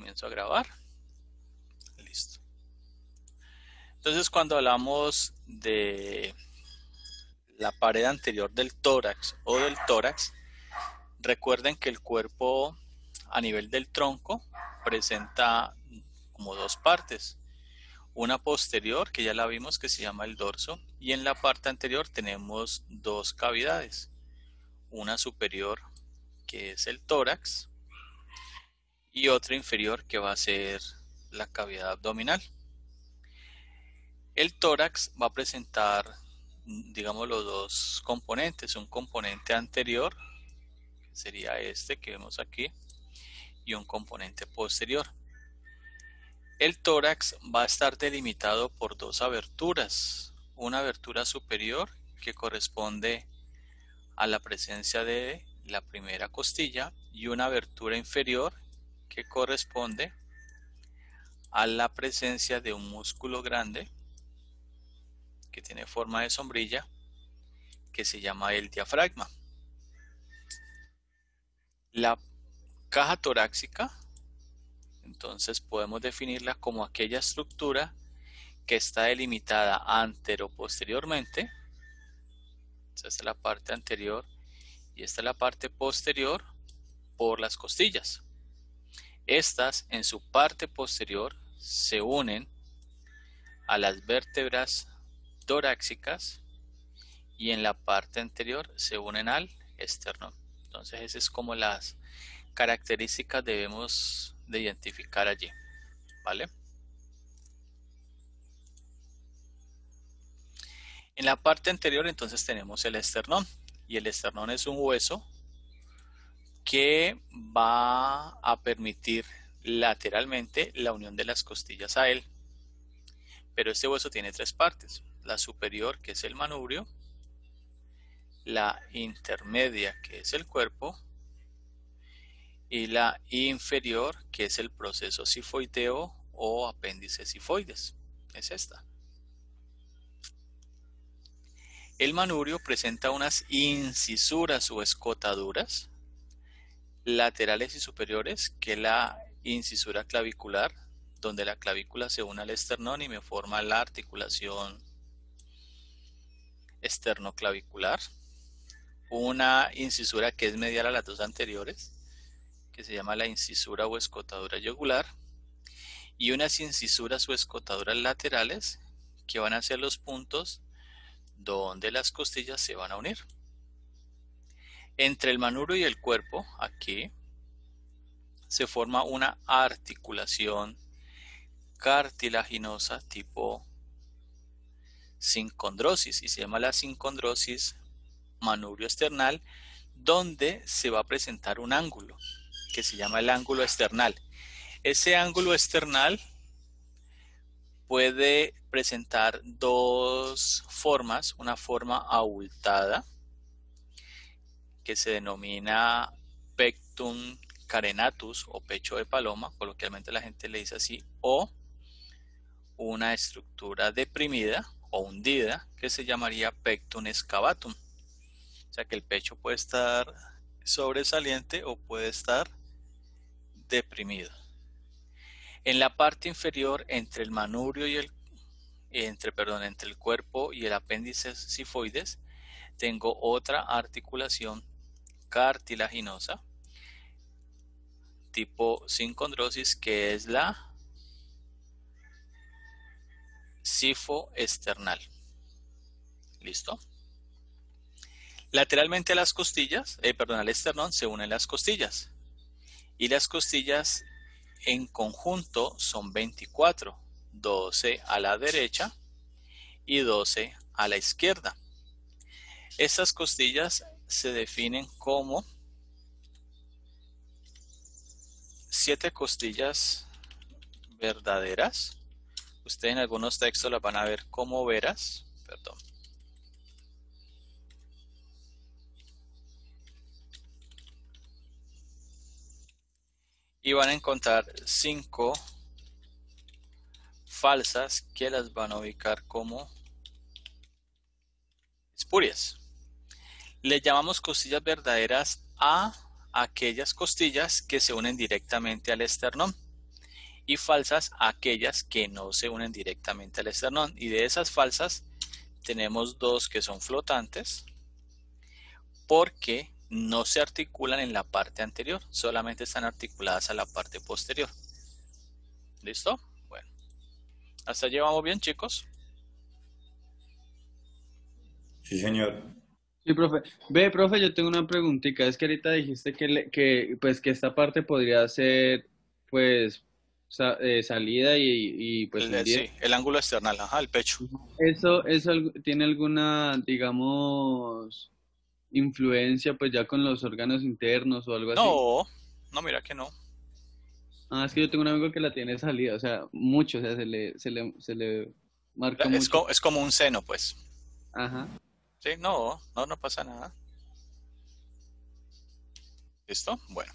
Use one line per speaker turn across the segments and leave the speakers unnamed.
comienzo a grabar. Listo. Entonces, cuando hablamos de la pared anterior del tórax o del tórax, recuerden que el cuerpo a nivel del tronco presenta como dos partes. Una posterior, que ya la vimos, que se llama el dorso, y en la parte anterior tenemos dos cavidades. Una superior, que es el tórax, y otra inferior, que va a ser la cavidad abdominal. El tórax va a presentar, digamos, los dos componentes, un componente anterior, que sería este que vemos aquí, y un componente posterior. El tórax va a estar delimitado por dos aberturas, una abertura superior que corresponde a la presencia de la primera costilla y una abertura inferior que corresponde a la presencia de un músculo grande que tiene forma de sombrilla que se llama el diafragma. La caja torácica, entonces podemos definirla como aquella estructura que está delimitada antero-posteriormente. Esta es la parte anterior y esta es la parte posterior por las costillas. Estas en su parte posterior se unen a las vértebras torácicas y en la parte anterior se unen al esternón. Entonces esas es como las características debemos de identificar allí, ¿vale? En la parte anterior entonces tenemos el esternón y el esternón es un hueso que va a permitir lateralmente la unión de las costillas a él. Pero este hueso tiene tres partes: la superior, que es el manubrio, la intermedia, que es el cuerpo, y la inferior, que es el proceso sifoideo o apéndice sifoides. Es esta. El manubrio presenta unas incisuras o escotaduras laterales y superiores, que es la incisura clavicular, donde la clavícula se une al esternón y me forma la articulación esternoclavicular. Una incisura que es medial a las dos anteriores, que se llama la incisura o escotadura yugular, y unas incisuras o escotaduras laterales que van a ser los puntos donde las costillas se van a unir. Entre el manubrio y el cuerpo, aquí, se forma una articulación cartilaginosa tipo sincondrosis y se llama la sincondrosis manubrio esternal, donde se va a presentar un ángulo que se llama el ángulo esternal. Ese ángulo esternal puede presentar dos formas: una forma abultada que se denomina pectum carenatus o pecho de paloma, coloquialmente la gente le dice así, o una estructura deprimida o hundida que se llamaría pectum excavatum. O sea que el pecho puede estar sobresaliente o puede estar deprimido. En la parte inferior, entre el manubrio y entre el cuerpo y el apéndice sifoides, tengo otra articulación cartilaginosa tipo sincondrosis, que es la sifoesternal. ¿Listo? Lateralmente a las costillas, al esternón, se unen las costillas. Y las costillas en conjunto son 24, 12 a la derecha y 12 a la izquierda. Estas costillas se definen como 7 costillas verdaderas. Ustedes en algunos textos las van a ver como veras, perdón. Y van a encontrar 5 falsas que las van a ubicar como espurias. Le llamamos costillas verdaderas a aquellas costillas que se unen directamente al esternón. y falsas aquellas que no se unen directamente al esternón. Y de esas falsas tenemos dos que son flotantes porque no se articulan en la parte anterior, solamente están articuladas a la parte posterior. ¿Listo? Bueno, hasta allí vamos bien, chicos.
Sí, señor.
Sí, profe. Ve, profe, yo tengo una preguntita. Es que ahorita dijiste pues, que esta parte podría ser, pues, salida pues, hundida.
Sí, el ángulo external, ajá, el pecho.
¿Eso tiene alguna, digamos, influencia, pues, ya con los órganos internos o algo así?
No, no, mira que no.
Ah, es que yo tengo un amigo que la tiene salida, o sea, mucho, o sea, se le marca mucho.
Es como un seno, pues.
Ajá.
Sí, no, no pasa nada. ¿Listo? Bueno.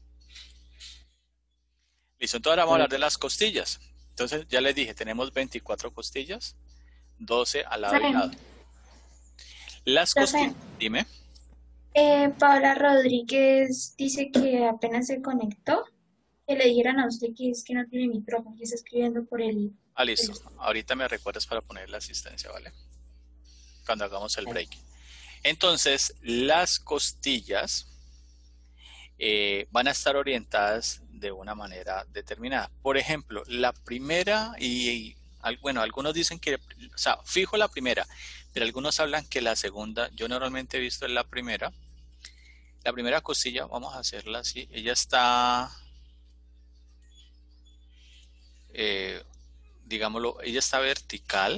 Listo, entonces ahora vamos a hablar de las costillas. Entonces, ya les dije, tenemos 24 costillas, 12 al lado y lado. Las costillas, dime.
Paola Rodríguez dice que apenas se conectó, que le dijeran a usted que es que no tiene micrófono, que está escribiendo por el...
Ah, listo. Ahorita me recuerdas para poner la asistencia, ¿vale? Cuando hagamos el break. Entonces, las costillas van a estar orientadas de una manera determinada. Por ejemplo, la primera bueno, algunos dicen que, o sea, fijo la primera, pero algunos hablan que la segunda, yo normalmente he visto en la primera costilla, vamos a hacerla así, ella está, digámoslo, ella está vertical.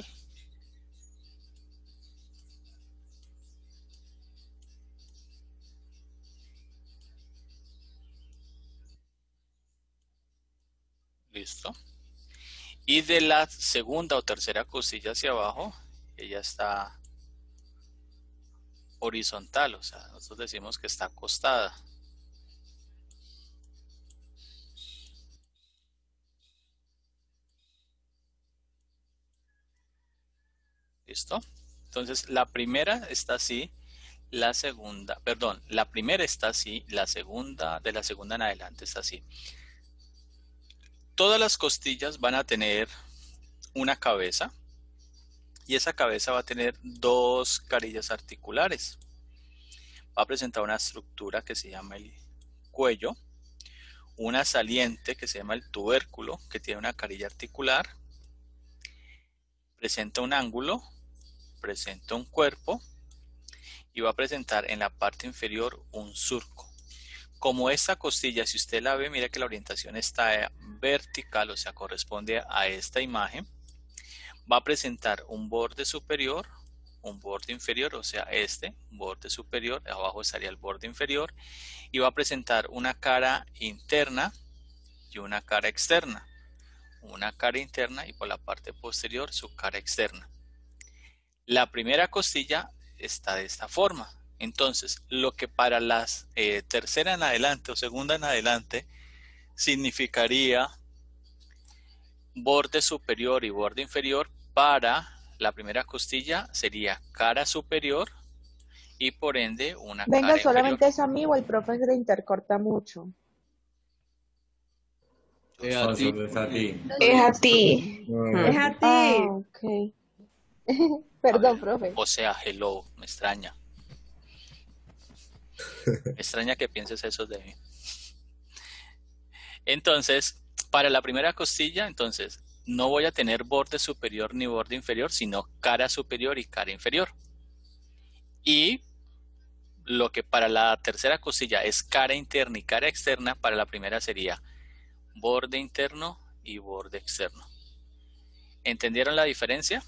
Listo. Y de la segunda o tercera costilla hacia abajo, ella está horizontal, o sea, nosotros decimos que está acostada. ¿Listo? Entonces, la primera está así, la segunda, perdón, la primera está así, la segunda, de la segunda en adelante está así. Todas las costillas van a tener una cabeza y esa cabeza va a tener dos carillas articulares. Va a presentar una estructura que se llama el cuello, una saliente que se llama el tubérculo, que tiene una carilla articular, presenta un ángulo, presenta un cuerpo y va a presentar en la parte inferior un surco. Como esta costilla, si usted la ve, mira que la orientación está vertical, o sea, corresponde a esta imagen. Va a presentar un borde superior, un borde inferior, o sea, este borde superior, abajo estaría el borde inferior, y va a presentar una cara interna y una cara externa. Una cara interna y por la parte posterior su cara externa. La primera costilla está de esta forma. Entonces, lo que para la tercera en adelante o segunda en adelante significaría borde superior y borde inferior, para la primera costilla sería cara superior y por ende una
Venga,
cara
¿solamente
inferior.
es a mí o el profe se le intercorta mucho?
A ti.
Solo es a ti.
Es a ti.
Es a ti.
Ah, ok. Perdón, profe.
O sea, hello, me extraña. Me extraña que pienses eso de mí. Entonces, para la primera costilla, entonces, no voy a tener borde superior ni borde inferior, sino cara superior y cara inferior. Y lo que para la tercera costilla es cara interna y cara externa, para la primera sería borde interno y borde externo. ¿Entendieron la diferencia?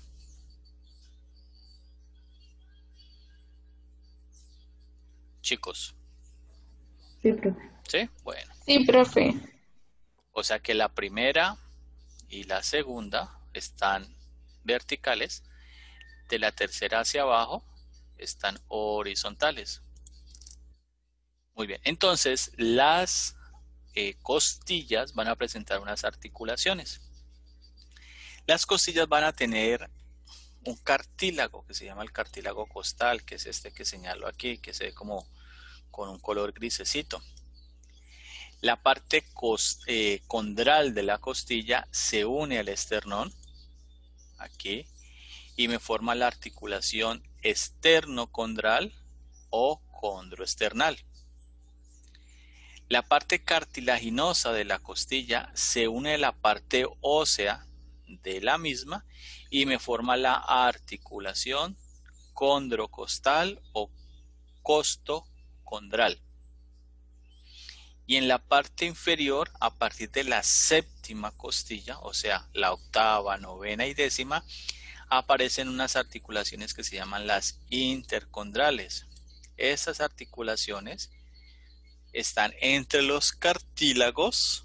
Chicos.
Sí, profe.
¿Sí? Bueno.
Sí, profe.
O sea que la primera y la segunda están verticales, de la tercera hacia abajo están horizontales. Muy bien, entonces las costillas van a presentar unas articulaciones. Las costillas van a tener un cartílago que se llama el cartílago costal, que es este que señalo aquí, que se ve como con un color grisecito. La parte condral de la costilla se une al esternón, aquí, y me forma la articulación esternocondral o condroesternal. La parte cartilaginosa de la costilla se une a la parte ósea de la misma y me forma la articulación condrocostal o costocondral. Y en la parte inferior, a partir de la séptima costilla, o sea, la octava, novena y décima, aparecen unas articulaciones que se llaman las intercondrales. Esas articulaciones están entre los cartílagos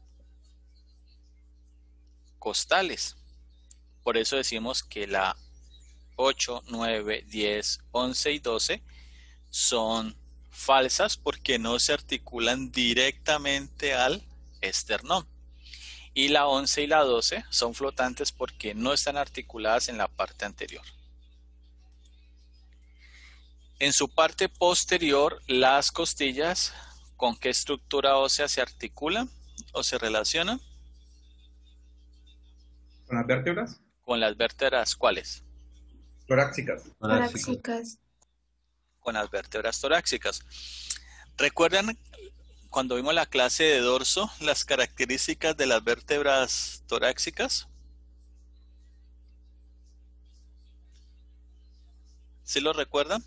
costales. Por eso decimos que la 8, 9, 10, 11 y 12 son falsas porque no se articulan directamente al esternón. Y la 11 y la 12 son flotantes porque no están articuladas en la parte anterior. En su parte posterior, las costillas, ¿con qué estructura ósea se articulan o se relacionan?
¿Con las vértebras?
Con las vértebras, ¿cuáles?
Torácicas.
Torácicas.
Con las vértebras torácicas. ¿Recuerdan cuando vimos la clase de dorso las características de las vértebras torácicas? ¿Sí lo recuerdan?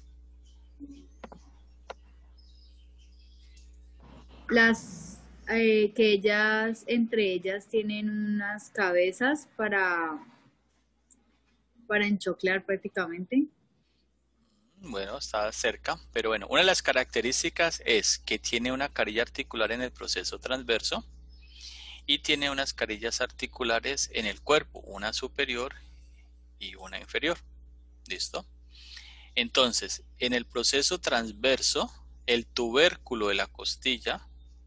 Que ellas, entre ellas, tienen unas cabezas para enchoclar prácticamente.
Bueno, está cerca, pero bueno, una de las características es que tiene una carilla articular en el proceso transverso y tiene unas carillas articulares en el cuerpo, una superior y una inferior. ¿Listo? Entonces, en el proceso transverso, el tubérculo de la costilla,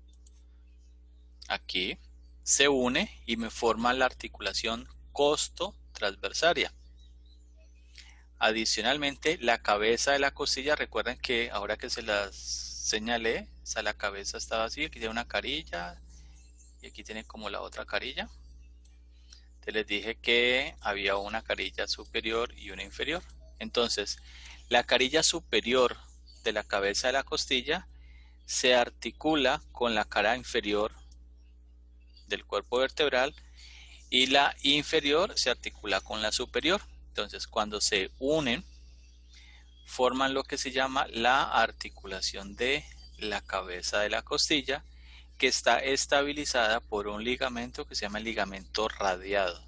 aquí, se une y me forma la articulación costo-transversaria. Adicionalmente, la cabeza de la costilla, recuerden que ahora que se las señalé, o sea, la cabeza estaba así, aquí tiene una carilla y aquí tiene como la otra carilla. Te les dije que había una carilla superior y una inferior. Entonces, la carilla superior de la cabeza de la costilla se articula con la cara inferior del cuerpo vertebral y la inferior se articula con la superior. Entonces, cuando se unen, forman lo que se llama la articulación de la cabeza de la costilla, que está estabilizada por un ligamento que se llama el ligamento radiado.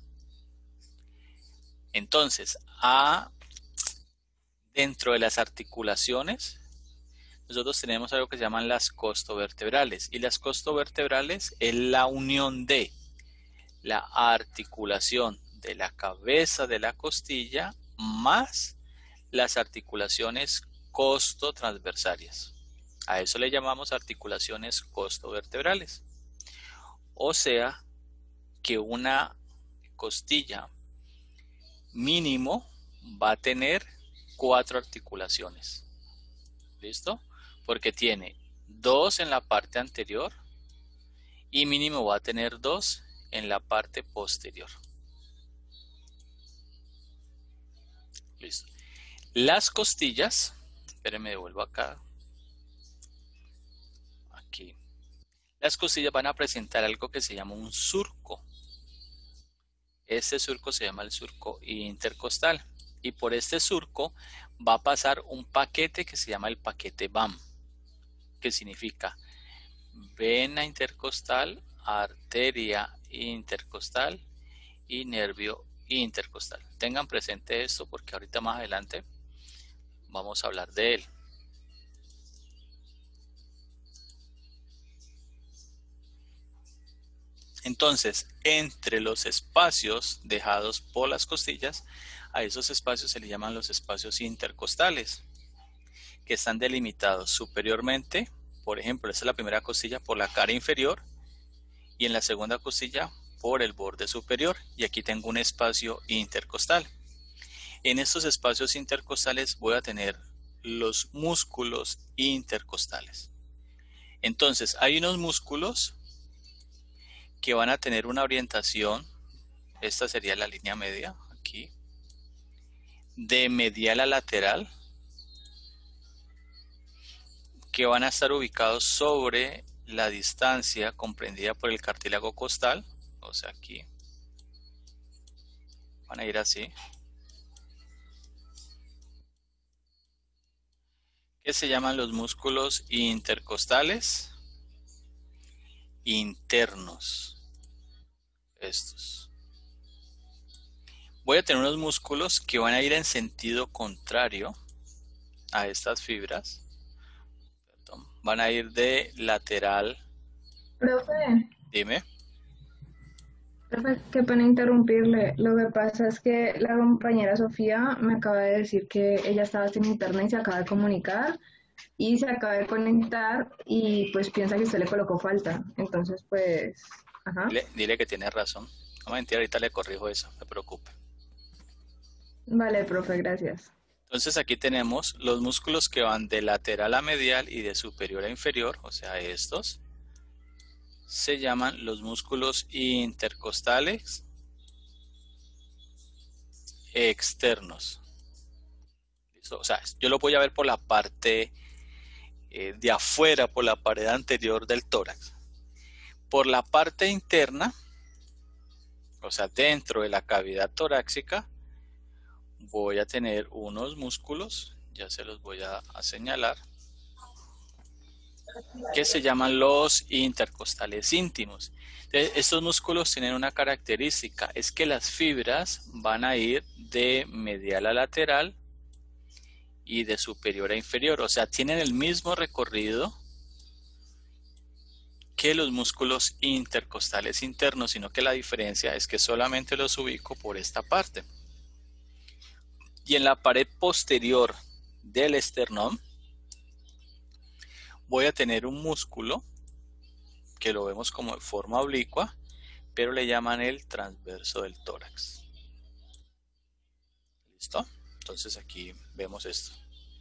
Entonces, dentro de las articulaciones, nosotros tenemos algo que se llaman las costovertebrales. Y las costovertebrales es la unión de la articulación de la cabeza de la costilla más las articulaciones costotransversarias. A eso le llamamos articulaciones costovertebrales. O sea que una costilla mínimo va a tener 4 articulaciones. ¿Listo? Porque tiene 2 en la parte anterior y mínimo va a tener 2 en la parte posterior. Listo. Las costillas, espérenme, devuelvo acá. Aquí. Las costillas van a presentar algo que se llama un surco. Este surco se llama el surco intercostal. Y por este surco va a pasar un paquete que se llama el paquete BAM, que significa vena intercostal, arteria intercostal y nervio intercostal. Tengan presente esto porque ahorita más adelante vamos a hablar de él. Entonces, entre los espacios dejados por las costillas, a esos espacios se le llaman los espacios intercostales, que están delimitados superiormente. Por ejemplo, esta es la primera costilla por la cara inferior y en la segunda costilla por el borde superior, y aquí tengo un espacio intercostal. En estos espacios intercostales voy a tener los músculos intercostales. Entonces, hay unos músculos que van a tener una orientación, esta sería la línea media, aquí, de medial a lateral, que van a estar ubicados sobre la distancia comprendida por el cartílago costal, o sea, aquí. Van a ir así. Que se llaman los músculos intercostales internos. Estos. Voy a tener unos músculos que van a ir en sentido contrario a estas fibras. Perdón, van a ir de lateral.
Profe,
Dime.
qué pena interrumpirle. Lo que pasa es que la compañera Sofía me acaba de decir que ella estaba sin internet y se acaba de comunicar y se acaba de conectar y pues piensa que usted le colocó falta. Entonces, pues, ajá.
Dile que tiene razón. No mentira, ahorita le corrijo eso, no se preocupe.
Vale, profe, gracias.
Entonces aquí tenemos los músculos que van de lateral a medial y de superior a inferior, o sea, estos. Se llaman los músculos intercostales externos. ¿Listo? O sea, yo lo voy a ver por la parte de afuera, por la pared anterior del tórax. Por la parte interna, o sea, dentro de la cavidad torácica, voy a tener unos músculos, ya se los voy a señalar, que se llaman los intercostales íntimos. Entonces, estos músculos tienen una característica, es que las fibras van a ir de medial a lateral y de superior a inferior, o sea, tienen el mismo recorrido que los músculos intercostales internos, sino que la diferencia es que solamente los ubico por esta parte. Y en la pared posterior del esternón voy a tener un músculo que lo vemos como de forma oblicua, pero le llaman el transverso del tórax. ¿Listo? Entonces aquí vemos esto.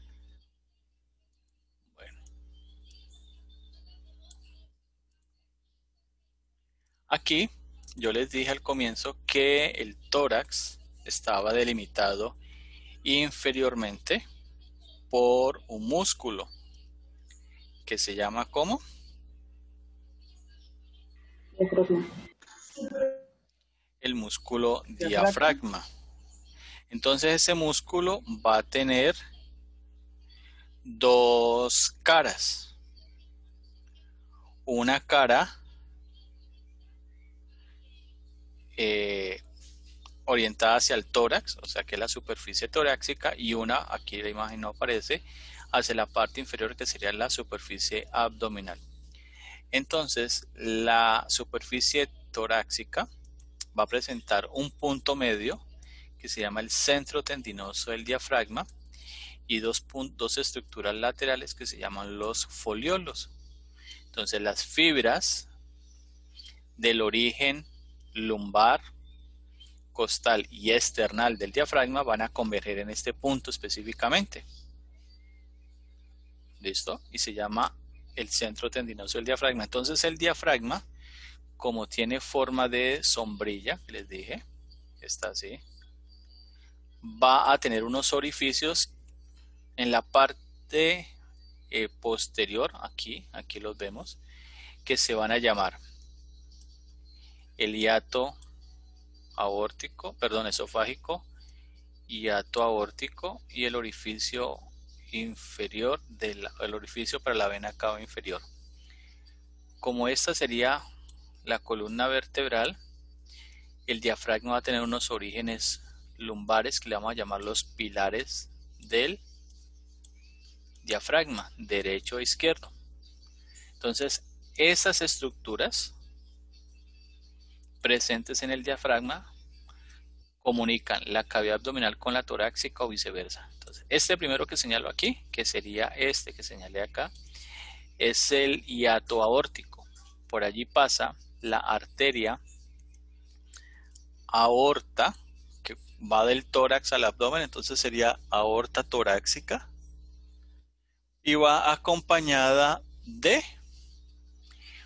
Bueno. Aquí yo les dije al comienzo que el tórax estaba delimitado inferiormente por un músculo que se llama ¿cómo? El músculo diafragma. Entonces ese músculo va a tener dos caras. Una cara orientada hacia el tórax, o sea que es la superficie torácica, y una, aquí la imagen no aparece, hacia la parte inferior que sería la superficie abdominal. Entonces la superficie torácica va a presentar un punto medio que se llama el centro tendinoso del diafragma y dos estructuras laterales que se llaman los foliolos. Entonces las fibras del origen lumbar, costal y external del diafragma van a converger en este punto específicamente. ¿Listo? Y se llama el centro tendinoso del diafragma. Entonces el diafragma, como tiene forma de sombrilla, que les dije, está así, va a tener unos orificios en la parte posterior, aquí los vemos, que se van a llamar el hiato aórtico, perdón, esofágico, hiato aórtico y el orificio inferior, el orificio para la vena cava inferior. Como esta sería la columna vertebral, el diafragma va a tener unos orígenes lumbares que le vamos a llamar los pilares del diafragma, derecho e izquierdo. Entonces, esas estructuras presentes en el diafragma comunican la cavidad abdominal con la torácica o viceversa. Entonces, este primero que señalo aquí, que sería este que señalé acá, es el hiato aórtico. Por allí pasa la arteria aorta, que va del tórax al abdomen, entonces sería aorta torácica, y va acompañada de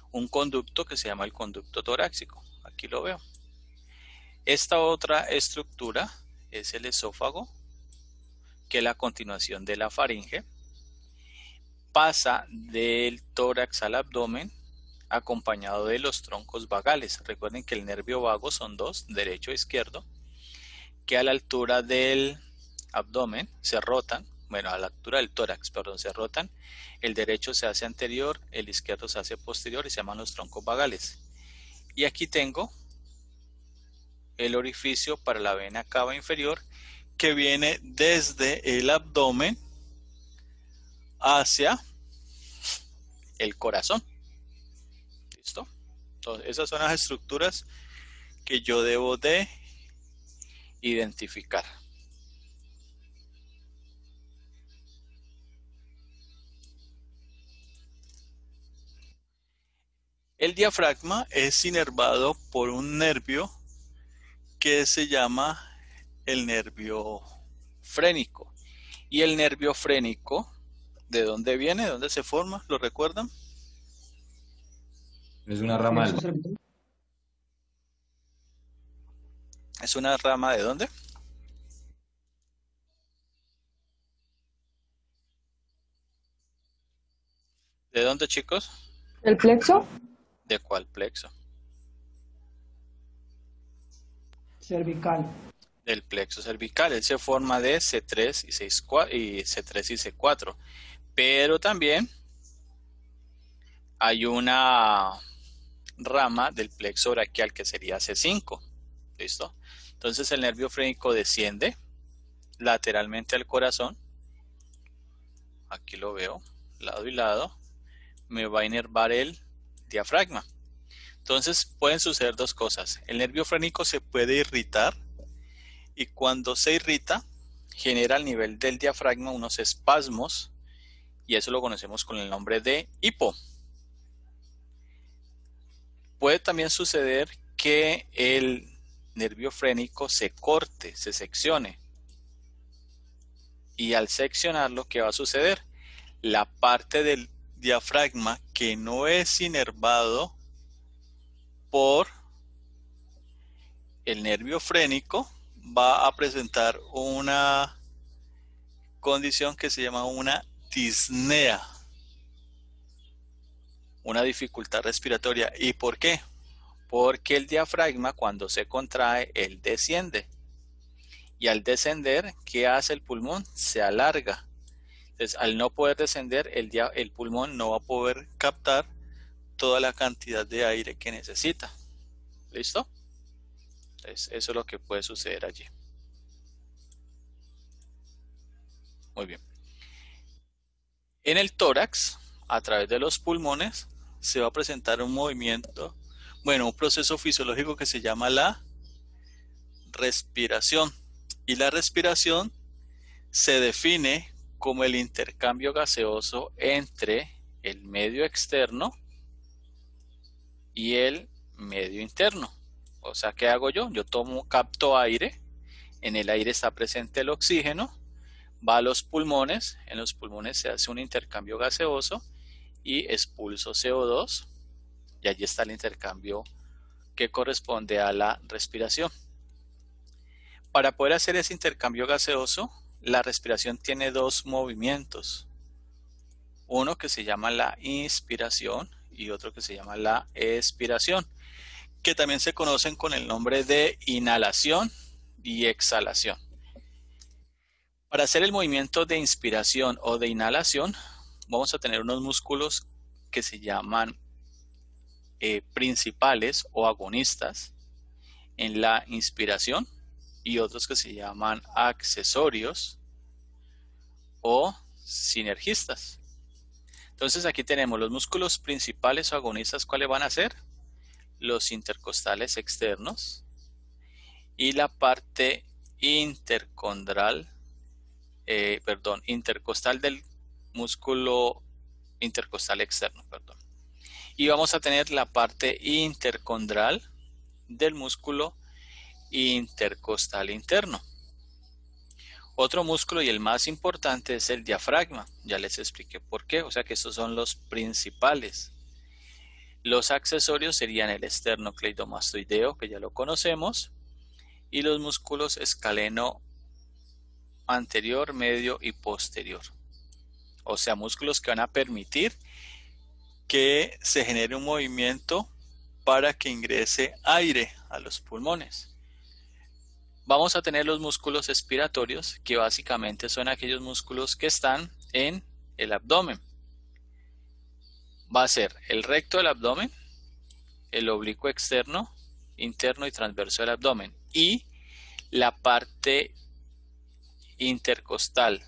un conducto que se llama el conducto torácico. Aquí lo veo. Esta otra estructura es el esófago, que es la continuación de la faringe. Pasa del tórax al abdomen acompañado de los troncos vagales. Recuerden que el nervio vago son dos, derecho e izquierdo, que a la altura del abdomen se rotan, bueno, a la altura del tórax, perdón, se rotan. El derecho se hace anterior, el izquierdo se hace posterior y se llaman los troncos vagales. Y aquí tengo el orificio para la vena cava inferior, que viene desde el abdomen hacia el corazón. ¿Listo? Entonces, esas son las estructuras que yo debo de identificar. El diafragma es inervado por un nervio que se llama el nervio frénico. Y el nervio frénico, ¿de dónde viene? ¿De dónde se forma? ¿Lo recuerdan?
Es una rama del...
¿Es una rama de dónde? ¿De dónde, chicos?
¿El plexo?
¿De cuál plexo?
Cervical.
Del plexo cervical. Él se forma de C3 y C3 y C4. Pero también hay una rama del plexo braquial que sería C5. ¿Listo? Entonces el nervio frénico desciende lateralmente al corazón. Aquí lo veo, lado y lado. Me va a inervar el diafragma. Entonces pueden suceder dos cosas. El nervio frénico se puede irritar y cuando se irrita genera al nivel del diafragma unos espasmos y eso lo conocemos con el nombre de hipo. Puede también suceder que el nervio frénico se corte, se seccione. Y al seccionarlo, ¿qué va a suceder? La parte del diafragma que no es inervado por el nervio frénico va a presentar una condición que se llama una disnea, una dificultad respiratoria. ¿Y por qué? Porque el diafragma cuando se contrae, él desciende. Y al descender, ¿qué hace el pulmón? Se alarga. Entonces, al no poder descender, el pulmón no va a poder captar toda la cantidad de aire que necesita. ¿Listo? Entonces, eso es lo que puede suceder allí. Muy bien. En el tórax, a través de los pulmones, se va a presentar un movimiento, un proceso fisiológico que se llama la respiración. Y la respiración se define como el intercambio gaseoso entre el medio externo y el medio interno. O sea, ¿qué hago yo? Yo capto aire, en el aire está presente el oxígeno, va a los pulmones, en los pulmones se hace un intercambio gaseoso y expulso CO2 y allí está el intercambio que corresponde a la respiración. Para poder hacer ese intercambio gaseoso, la respiración tiene dos movimientos. Uno que se llama la inspiración y otro que se llama la expiración, que también se conocen con el nombre de inhalación y exhalación. Para hacer el movimiento de inspiración o de inhalación, vamos a tener unos músculos que se llaman principales o agonistas en la inspiración y otros que se llaman accesorios o sinergistas. Entonces aquí tenemos los músculos principales o agonistas. ¿Cuáles van a ser? Los intercostales externos y la parte intercostal del músculo intercostal externo, y vamos a tener la parte intercondral del músculo intercostal interno. Otro músculo y el más importante es el diafragma. Ya les expliqué por qué, o sea que estos son los principales. Los accesorios serían el esternocleidomastoideo, que ya lo conocemos, y los músculos escaleno anterior, medio y posterior. O sea, músculos que van a permitir que se genere un movimiento para que ingrese aire a los pulmones. Vamos a tener los músculos expiratorios, que básicamente son aquellos músculos que están en el abdomen. Va a ser el recto del abdomen, el oblicuo externo, interno y transverso del abdomen, y la parte intercostal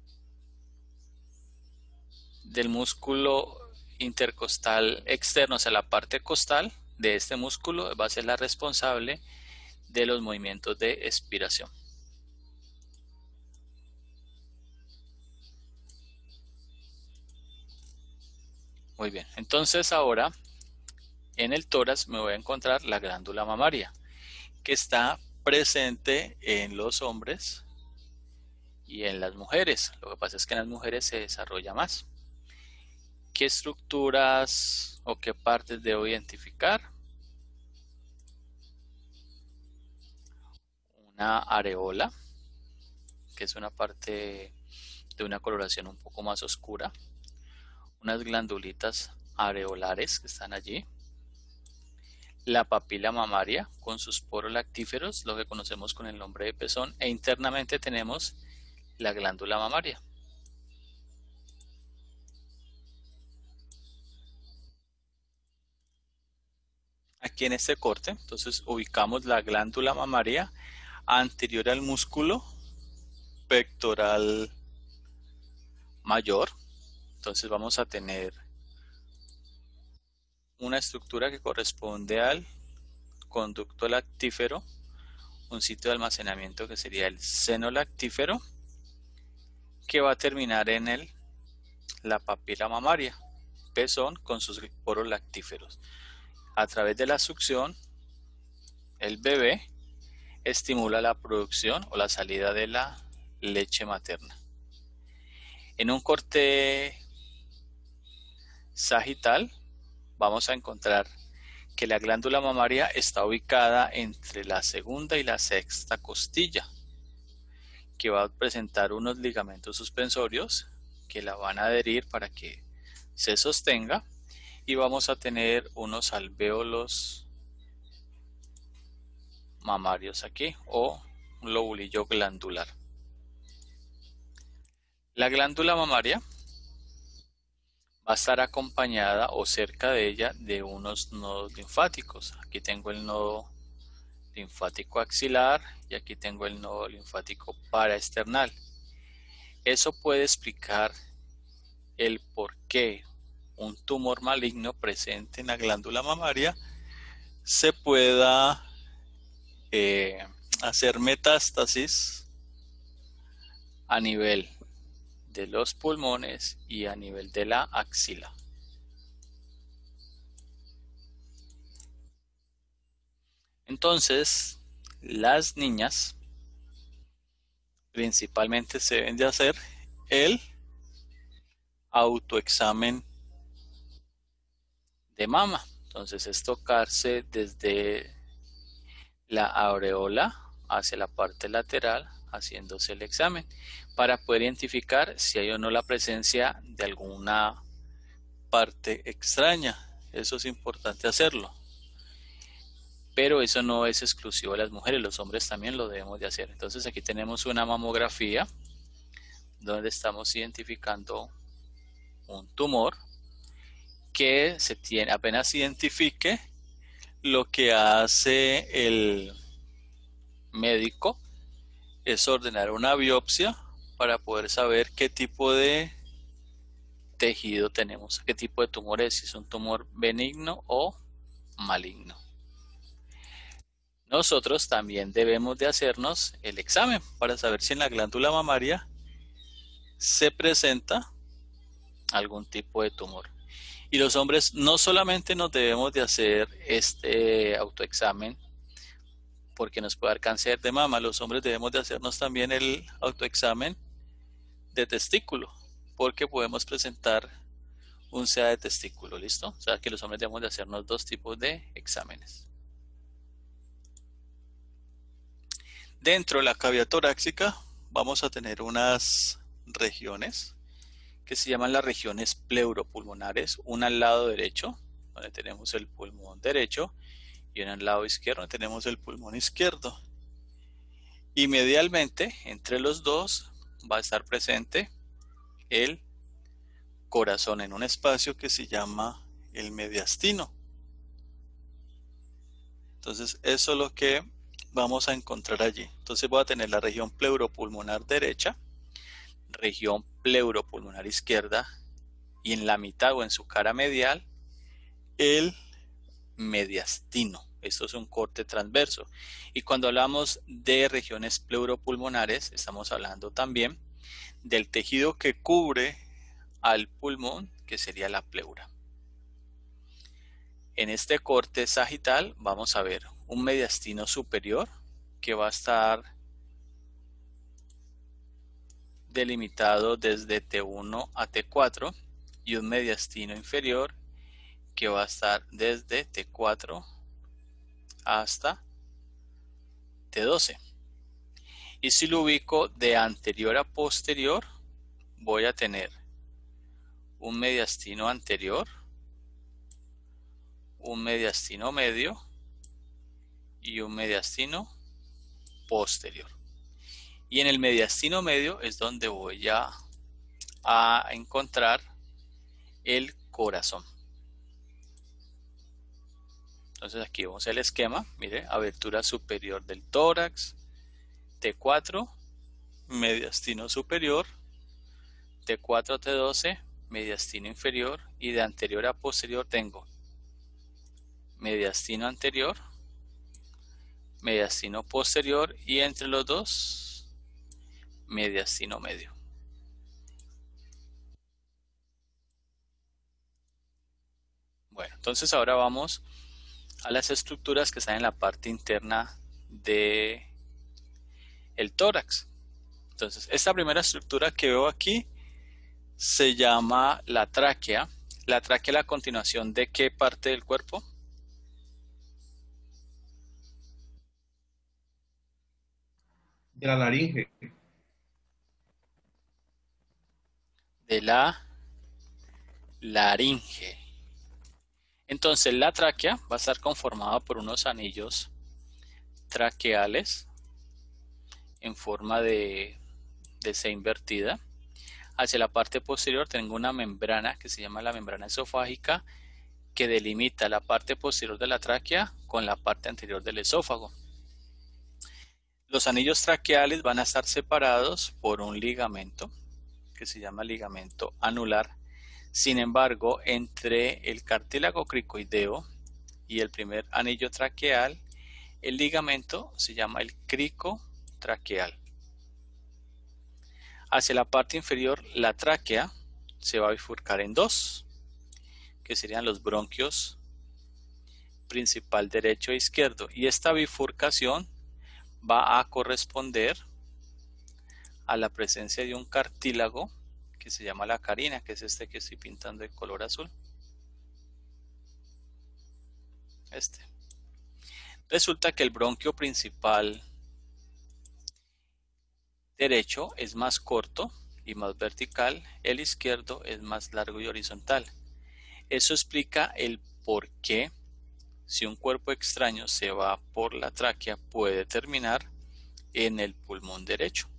del músculo intercostal externo, o sea, la parte costal de este músculo va a ser la responsable de los movimientos de expiración. Muy bien, entonces ahora en el tórax me voy a encontrar la glándula mamaria, que está presente en los hombres y en las mujeres. Lo que pasa es que en las mujeres se desarrolla más. ¿Qué estructuras o qué partes debo identificar? Una areola, que es una parte de una coloración un poco más oscura. Unas glandulitas areolares que están allí. La papila mamaria con sus poros lactíferos, lo que conocemos con el nombre de pezón, e internamente tenemos la glándula mamaria. Aquí en este corte, entonces ubicamos la glándula mamaria anterior al músculo pectoral mayor. Entonces vamos a tener una estructura que corresponde al conducto lactífero, un sitio de almacenamiento que sería el seno lactífero, que va a terminar en la papila mamaria, pezón con sus poros lactíferos. A través de la succión, el bebé estimula la producción o la salida de la leche materna. En un corte sagital vamos a encontrar que la glándula mamaria está ubicada entre la segunda y la sexta costilla, que va a presentar unos ligamentos suspensorios que la van a adherir para que se sostenga, y vamos a tener unos alvéolos mamarios aquí o un lobulillo glandular. La glándula mamaria va a estar acompañada o cerca de ella de unos nodos linfáticos. Aquí tengo el nodo linfático axilar y aquí tengo el nodo linfático paraesternal. Eso puede explicar el por qué un tumor maligno presente en la glándula mamaria se pueda hacer metástasis a nivel de los pulmones y a nivel de la axila. Entonces, las niñas principalmente se deben de hacer el autoexamen de mama. Entonces es tocarse desde la aureola hacia la parte lateral, haciéndose el examen para poder identificar si hay o no la presencia de alguna parte extraña. Eso es importante hacerlo, pero eso no es exclusivo de las mujeres, los hombres también lo debemos de hacer. Entonces aquí tenemos una mamografía donde estamos identificando un tumor que apenas se identifique, lo que hace el médico es ordenar una biopsia para poder saber qué tipo de tejido tenemos, qué tipo de tumor es, si es un tumor benigno o maligno. Nosotros también debemos de hacernos el examen para saber si en la glándula mamaria se presenta algún tipo de tumor. Y los hombres no solamente nos debemos de hacer este autoexamen porque nos puede dar cáncer de mama, los hombres debemos de hacernos también el autoexamen de testículo, porque podemos presentar un CA de testículo, ¿listo? O sea que los hombres debemos de hacernos dos tipos de exámenes. Dentro de la cavidad torácica vamos a tener unas regiones que se llaman las regiones pleuropulmonares, una al lado derecho, donde tenemos el pulmón derecho, y una al lado izquierdo, donde tenemos el pulmón izquierdo. Y medialmente, entre los dos, va a estar presente el corazón en un espacio que se llama el mediastino. Entonces, eso es lo que vamos a encontrar allí. Entonces voy a tener la región pleuropulmonar derecha, región pleuropulmonar izquierda, y en la mitad o en su cara medial, el mediastino. Esto es un corte transverso. Y cuando hablamos de regiones pleuropulmonares, estamos hablando también del tejido que cubre al pulmón, que sería la pleura. En este corte sagital vamos a ver un mediastino superior que va a estar delimitado desde T1 a T4 y un mediastino inferior que va a estar desde T4 hasta T12. Y si lo ubico de anterior a posterior, voy a tener un mediastino anterior, un mediastino medio y un mediastino posterior. Y en el mediastino medio es donde voy a encontrar el corazón. Entonces aquí vemos el esquema. Mire, abertura superior del tórax, T4, mediastino superior, T4 a T12, mediastino inferior, y de anterior a posterior tengo mediastino anterior, mediastino posterior, y entre los dos mediastino medio. Bueno, entonces ahora vamos a las estructuras que están en la parte interna de el tórax. Entonces, esta primera estructura que veo aquí se llama la tráquea. La tráquea es la continuación de ¿qué parte del cuerpo?
De la laringe.
De la laringe. Entonces la tráquea va a estar conformada por unos anillos traqueales en forma de C invertida. Hacia la parte posterior tengo una membrana que se llama la membrana esofágica, que delimita la parte posterior de la tráquea con la parte anterior del esófago. Los anillos traqueales van a estar separados por un ligamento que se llama ligamento anular. Sin embargo, entre el cartílago cricoideo y el primer anillo traqueal, el ligamento se llama el cricotraqueal. Hacia la parte inferior, la tráquea se va a bifurcar en dos, que serían los bronquios principal derecho e izquierdo, y esta bifurcación va a corresponder a la presencia de un cartílago que se llama la carina, que es este que estoy pintando de color azul. Resulta que el bronquio principal derecho es más corto y más vertical, el izquierdo es más largo y horizontal. Eso explica el por qué, si un cuerpo extraño se va por la tráquea, puede terminar en el pulmón derecho.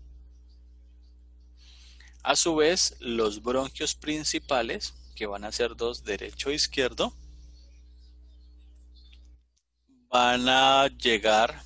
A su vez, los bronquios principales, que van a ser dos, derecho e izquierdo, van a llegar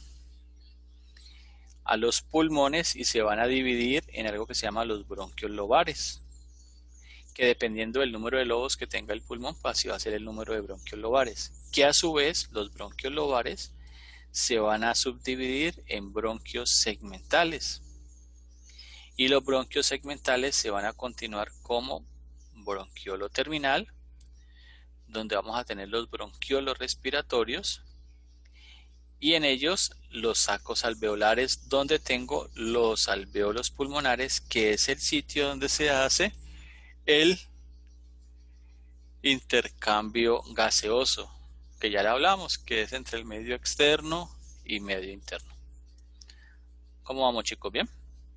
a los pulmones y se van a dividir en algo que se llama los bronquios lobares, que dependiendo del número de lobos que tenga el pulmón, así va a ser el número de bronquios lobares, que a su vez los bronquios lobares se van a subdividir en bronquios segmentales, y los bronquios segmentales se van a continuar como bronquiolo terminal, donde vamos a tener los bronquiolos respiratorios, y en ellos los sacos alveolares, donde tengo los alvéolos pulmonares, que es el sitio donde se hace el intercambio gaseoso, que ya le hablamos, que es entre el medio externo y medio interno. ¿Cómo vamos, chicos? ¿Bien?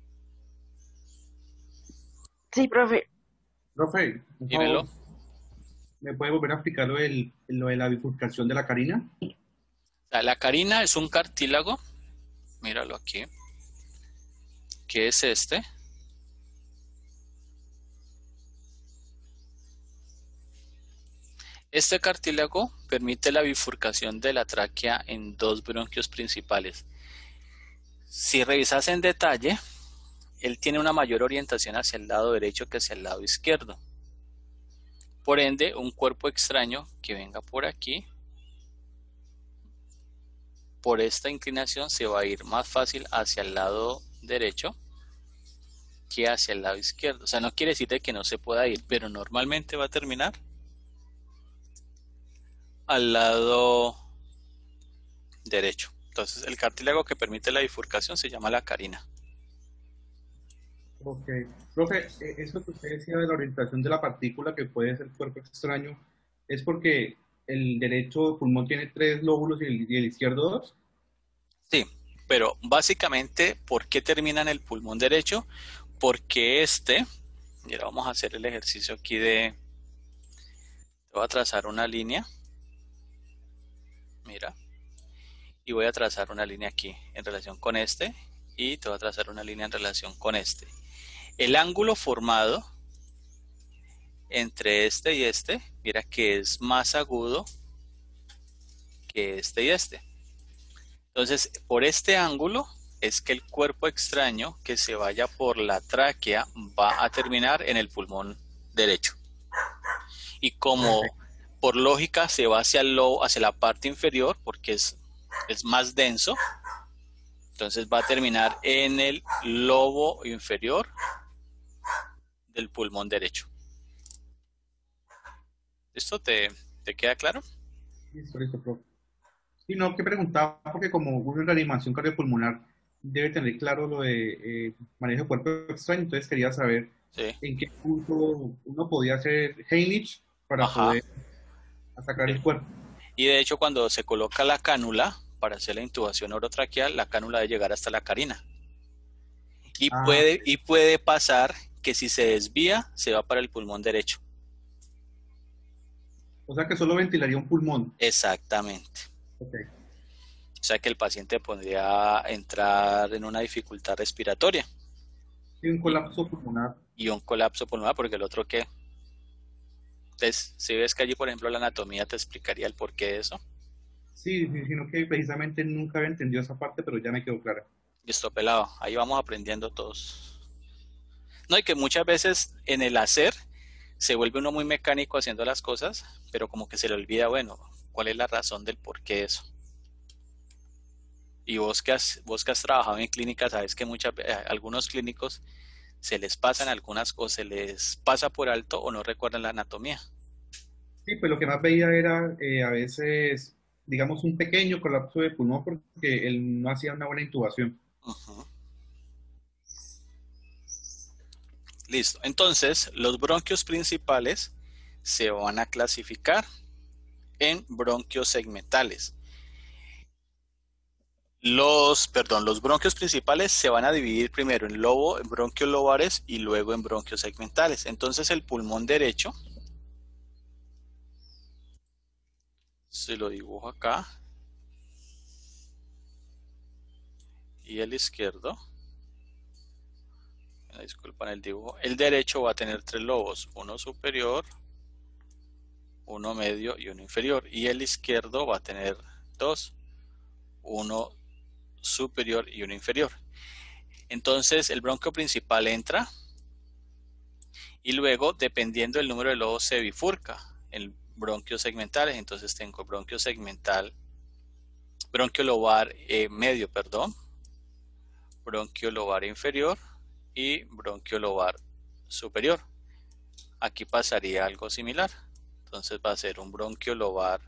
Sí, profe.
Profe, por
Dímelo.
favor, ¿me puede volver a explicar lo de la bifurcación de la carina?
La carina es un cartílago, míralo aquí, que es este. Este cartílago permite la bifurcación de la tráquea en dos bronquios principales. Si revisas en detalle, él tiene una mayor orientación hacia el lado derecho que hacia el lado izquierdo. Por ende, un cuerpo extraño que venga por aquí, por esta inclinación, se va a ir más fácil hacia el lado derecho que hacia el lado izquierdo. O sea, no quiere decir de que no se pueda ir, pero normalmente va a terminar al lado derecho. Entonces, el cartílago que permite la bifurcación se llama la carina.
Ok. Profe, eso que usted decía de la orientación de la partícula que puede ser cuerpo extraño, ¿es porque el derecho pulmón tiene 3 lóbulos y el izquierdo 2?
Sí, pero básicamente, ¿por qué termina en el pulmón derecho? Porque mira, vamos a hacer el ejercicio aquí voy a trazar una línea, mira, y voy a trazar una línea aquí en relación con y te voy a trazar una línea en relación con El ángulo formado entre y mira que es más agudo que y Entonces, por este ángulo es que el cuerpo extraño que se vaya por la tráquea va a terminar en el pulmón derecho. Y como por lógica se va hacia la parte inferior, porque es más denso, entonces va a terminar en el lobo inferior del pulmón derecho. ¿Esto te queda claro?
Listo, profe. Sí, no, que preguntaba, porque como uno en reanimación cardiopulmonar debe tener claro lo de manejo de cuerpo extraño, entonces quería saber en qué punto uno podía hacer Heimlich para poder sacar el cuerpo.
Y de hecho, cuando se coloca la cánula para hacer la intubación orotraqueal, la cánula debe llegar hasta la carina. Y puede pasar que si se desvía, se va para el pulmón derecho.
O sea que solo ventilaría un pulmón.
Exactamente.
Okay.
O sea que el paciente podría entrar en una dificultad respiratoria.
Y un colapso pulmonar.
Y un colapso pulmonar, porque el otro ¿qué? Entonces, si ves que allí, por ejemplo, la anatomía te explicaría el porqué de eso.
Sí, sino que precisamente nunca había entendido esa parte, pero ya me quedó clara.
Listo, pelado. Ahí vamos aprendiendo todos. No, y que muchas veces en el hacer se vuelve uno muy mecánico haciendo las cosas, pero como que se le olvida, bueno, cuál es la razón del por qué eso. Y vos que has trabajado en clínica, sabes que algunos clínicos se les pasan algunas cosas, se les pasa por alto o no recuerdan la anatomía.
Sí, pues lo que más veía era a veces, digamos, un pequeño colapso de pulmón porque él no hacía una buena intubación.
Listo. Entonces, los bronquios principales se van a clasificar en bronquios segmentales. Los bronquios principales se van a dividir primero en bronquios lobares y luego en bronquios segmentales. Entonces, el pulmón derecho, se lo dibujo acá, y el izquierdo, disculpan el dibujo, el derecho va a tener 3 lobos, uno superior, uno medio y uno inferior, y el izquierdo va a tener 2, uno superior y uno inferior. Entonces el bronquio principal entra y luego, dependiendo del número de lobos, se bifurca en bronquios segmentales. Entonces tengo bronquio lobar medio, bronquio lobar inferior y bronquio lobar superior. Aquí pasaría algo similar. Entonces va a ser un bronquio lobar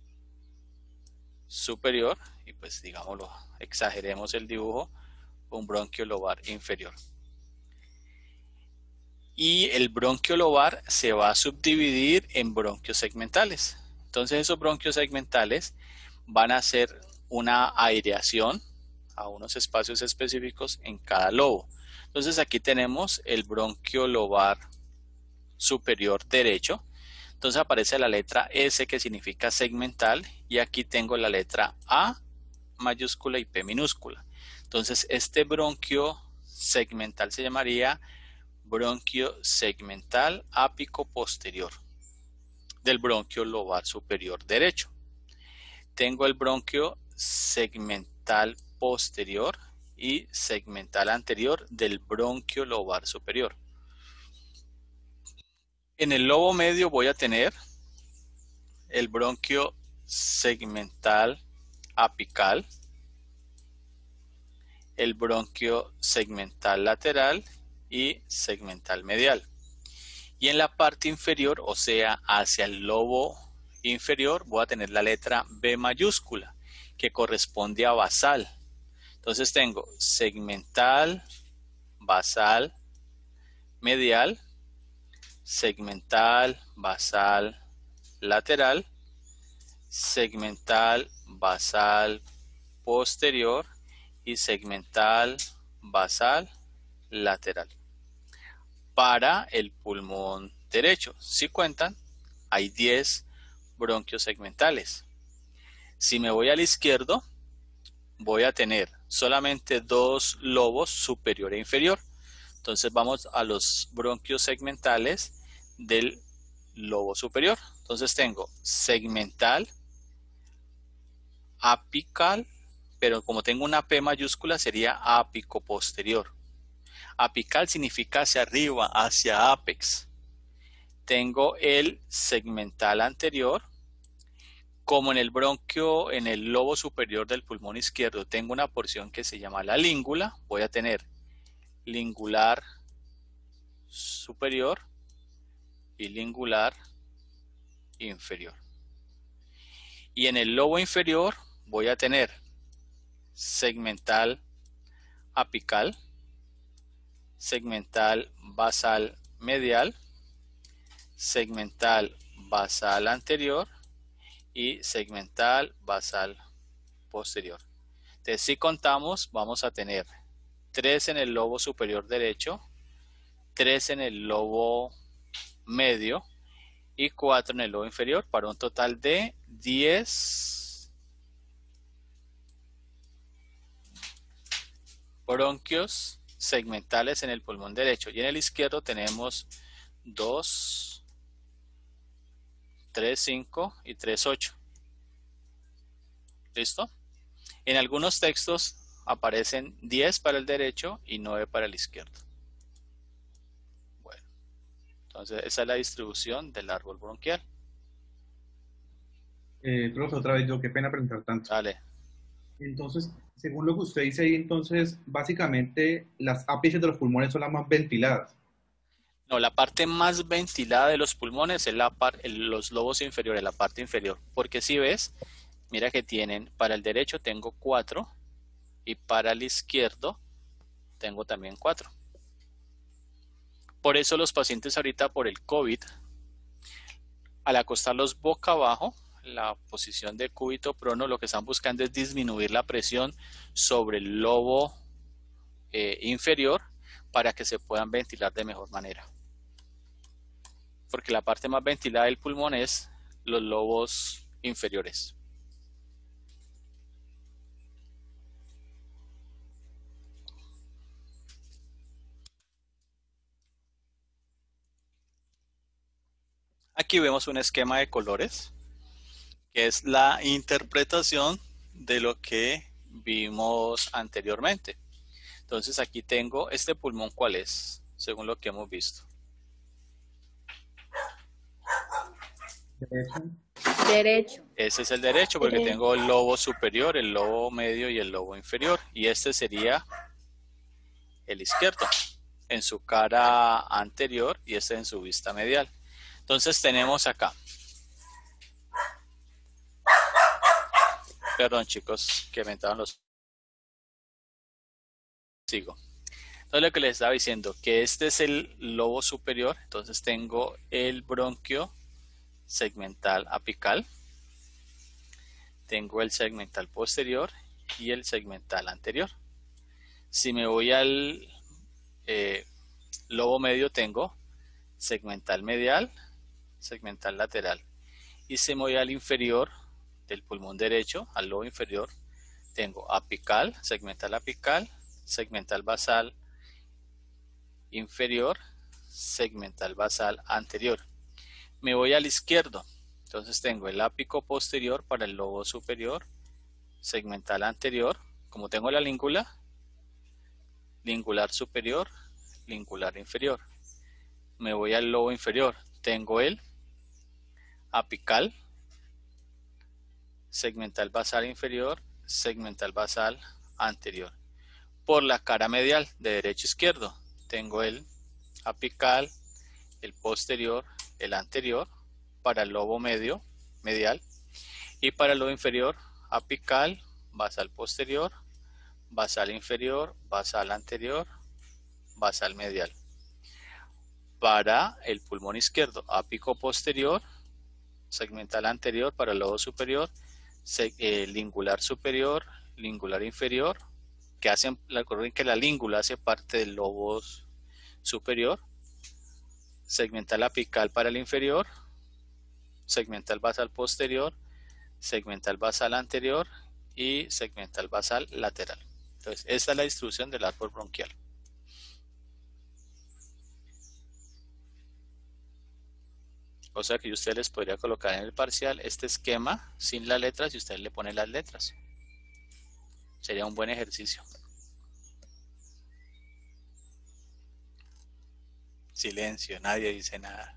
superior y pues digámoslo, exageremos el dibujo, un bronquio lobar inferior. y el bronquio lobar se va a subdividir en bronquios segmentales. Entonces esos bronquios segmentales van a hacer una aireación a unos espacios específicos en cada lobo. Entonces aquí tenemos el bronquio lobar superior derecho. Entonces aparece la letra S, que significa segmental, y aquí tengo la letra A mayúscula y P minúscula. Entonces este bronquio segmental se llamaría bronquio segmental ápico posterior del bronquio lobar superior derecho. Tengo el bronquio segmental posterior y segmental anterior del bronquio lobar superior. En el lobo medio voy a tener el bronquio segmental apical, el bronquio segmental lateral y segmental medial. Y en la parte inferior, o sea, hacia el lobo inferior, voy a tener la letra B mayúscula, que corresponde a basal. Entonces tengo segmental, basal, medial, segmental, basal, lateral, segmental, basal, posterior y segmental, basal, lateral. Para el pulmón derecho, si cuentan, hay 10 bronquios segmentales. Si me voy al izquierdo, voy a tener solamente 2 lobos, superior e inferior. Entonces vamos a los bronquios segmentales del lobo superior. Entonces tengo segmental, apical, pero como tengo una P mayúscula sería ápico posterior. Apical significa hacia arriba, hacia apex. Tengo el segmental anterior. Como en el bronquio, en el lobo superior del pulmón izquierdo, tengo una porción que se llama la língula, voy a tener lingular superior y lingular inferior. Y en el lobo inferior voy a tener segmental apical, segmental basal medial, segmental basal anterior y segmental basal posterior. Entonces, si contamos, vamos a tener 3 en el lobo superior derecho, 3 en el lobo medio y 4 en el lobo inferior, para un total de 10 bronquios segmentales en el pulmón derecho. Y en el izquierdo tenemos 2, 3, 5 y 3, 8. ¿Listo? En algunos textos aparecen 10 para el derecho y 9 para el izquierdo. Bueno, entonces esa es la distribución del árbol bronquial.
Profe, otra vez yo, qué pena preguntar tanto.
Dale.
Entonces, según lo que usted dice ahí, entonces, básicamente, las ápices de los pulmones son las más ventiladas.
No, la parte más ventilada de los pulmones es los lobos inferiores, la parte inferior. Porque si ves, mira que tienen, para el derecho tengo 4 y para el izquierdo tengo también 4. Por eso los pacientes ahorita por el COVID, al acostarlos boca abajo, la posición de cúbito prono, lo que están buscando es disminuir la presión sobre el lobo inferior para que se puedan ventilar de mejor manera. Porque la parte más ventilada del pulmón es los lobos inferiores. Aquí vemos un esquema de colores, que es la interpretación de lo que vimos anteriormente. Entonces aquí tengo este pulmón, ¿cuál es? Según lo que hemos visto.
Derecho.
Ese es el derecho porque tengo el lobo superior, el lobo medio y el lobo inferior. Y este sería el izquierdo en su cara anterior y este en su vista medial. Entonces tenemos acá. Perdón chicos, que me entraron los... Sigo. Entonces lo que les estaba diciendo, que este es el lobo superior, entonces tengo el bronquio segmental apical, tengo el segmental posterior y el segmental anterior. Si me voy al lobo medio, tengo segmental medial, segmental lateral. Y si me voy al inferior del pulmón derecho, al lobo inferior, tengo apical, segmental basal inferior, segmental basal anterior. Me voy al izquierdo, entonces tengo el ápico posterior para el lobo superior, segmental anterior, como tengo la língula, lingular superior, lingular inferior. Me voy al lobo inferior, tengo el apical, segmental basal inferior, segmental basal anterior. Por la cara medial de derecho a izquierdo, tengo el apical, el posterior, el anterior, para el lobo medio, medial, y para el lobo inferior, apical, basal posterior, basal inferior, basal anterior, basal medial. Para el pulmón izquierdo, ápico posterior, segmental anterior para el lobo superior, lingular superior, lingular inferior, que hacen, recuerden que la língula hace parte del lobo superior, segmental apical para el inferior, segmental basal posterior, segmental basal anterior y segmental basal lateral. Entonces, esta es la distribución del árbol bronquial. O sea que usted les podría colocar en el parcial este esquema sin las letras y usted le pone las letras. Sería un buen ejercicio. Silencio, nadie dice nada.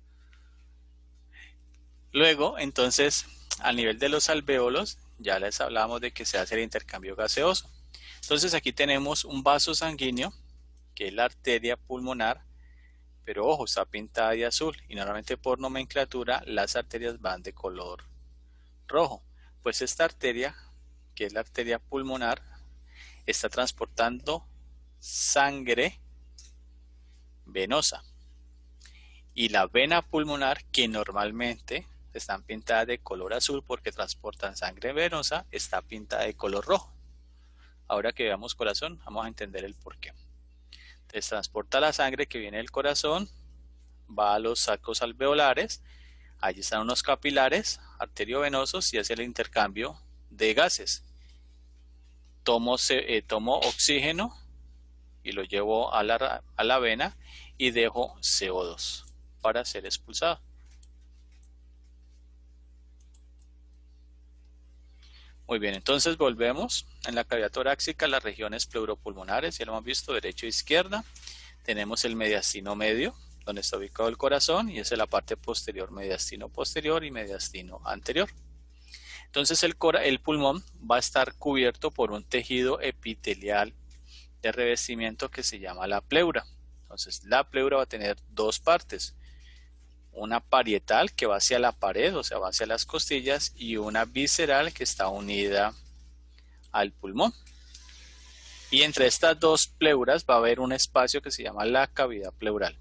Luego, entonces, a nivel de los alvéolos, ya les hablamos de que se hace el intercambio gaseoso. Entonces aquí tenemos un vaso sanguíneo, que es la arteria pulmonar, pero ojo, está pintada de azul y normalmente por nomenclatura las arterias van de color rojo. Pues esta arteria, que es la arteria pulmonar, está transportando sangre venosa. Y la vena pulmonar, que normalmente están pintadas de color azul porque transportan sangre venosa, está pintada de color rojo. Ahora que veamos corazón, vamos a entender el porqué. Entonces transporta la sangre que viene del corazón, va a los sacos alveolares, allí están unos capilares arteriovenosos y hace el intercambio de gases. Tomo oxígeno y lo llevo a la vena y dejo CO2 para ser expulsado. Muy bien, entonces volvemos. En la cavidad torácica, las regiones pleuropulmonares, ya lo hemos visto, derecho e izquierda. Tenemos el mediastino medio, donde está ubicado el corazón, y esa es la parte posterior, mediastino posterior y mediastino anterior. Entonces el pulmón va a estar cubierto por un tejido epitelial de revestimiento que se llama la pleura. Entonces la pleura va a tener dos partes. Una parietal que va hacia la pared, o sea, va hacia las costillas, y una visceral que está unida al pulmón. Y entre estas dos pleuras va a haber un espacio que se llama la cavidad pleural.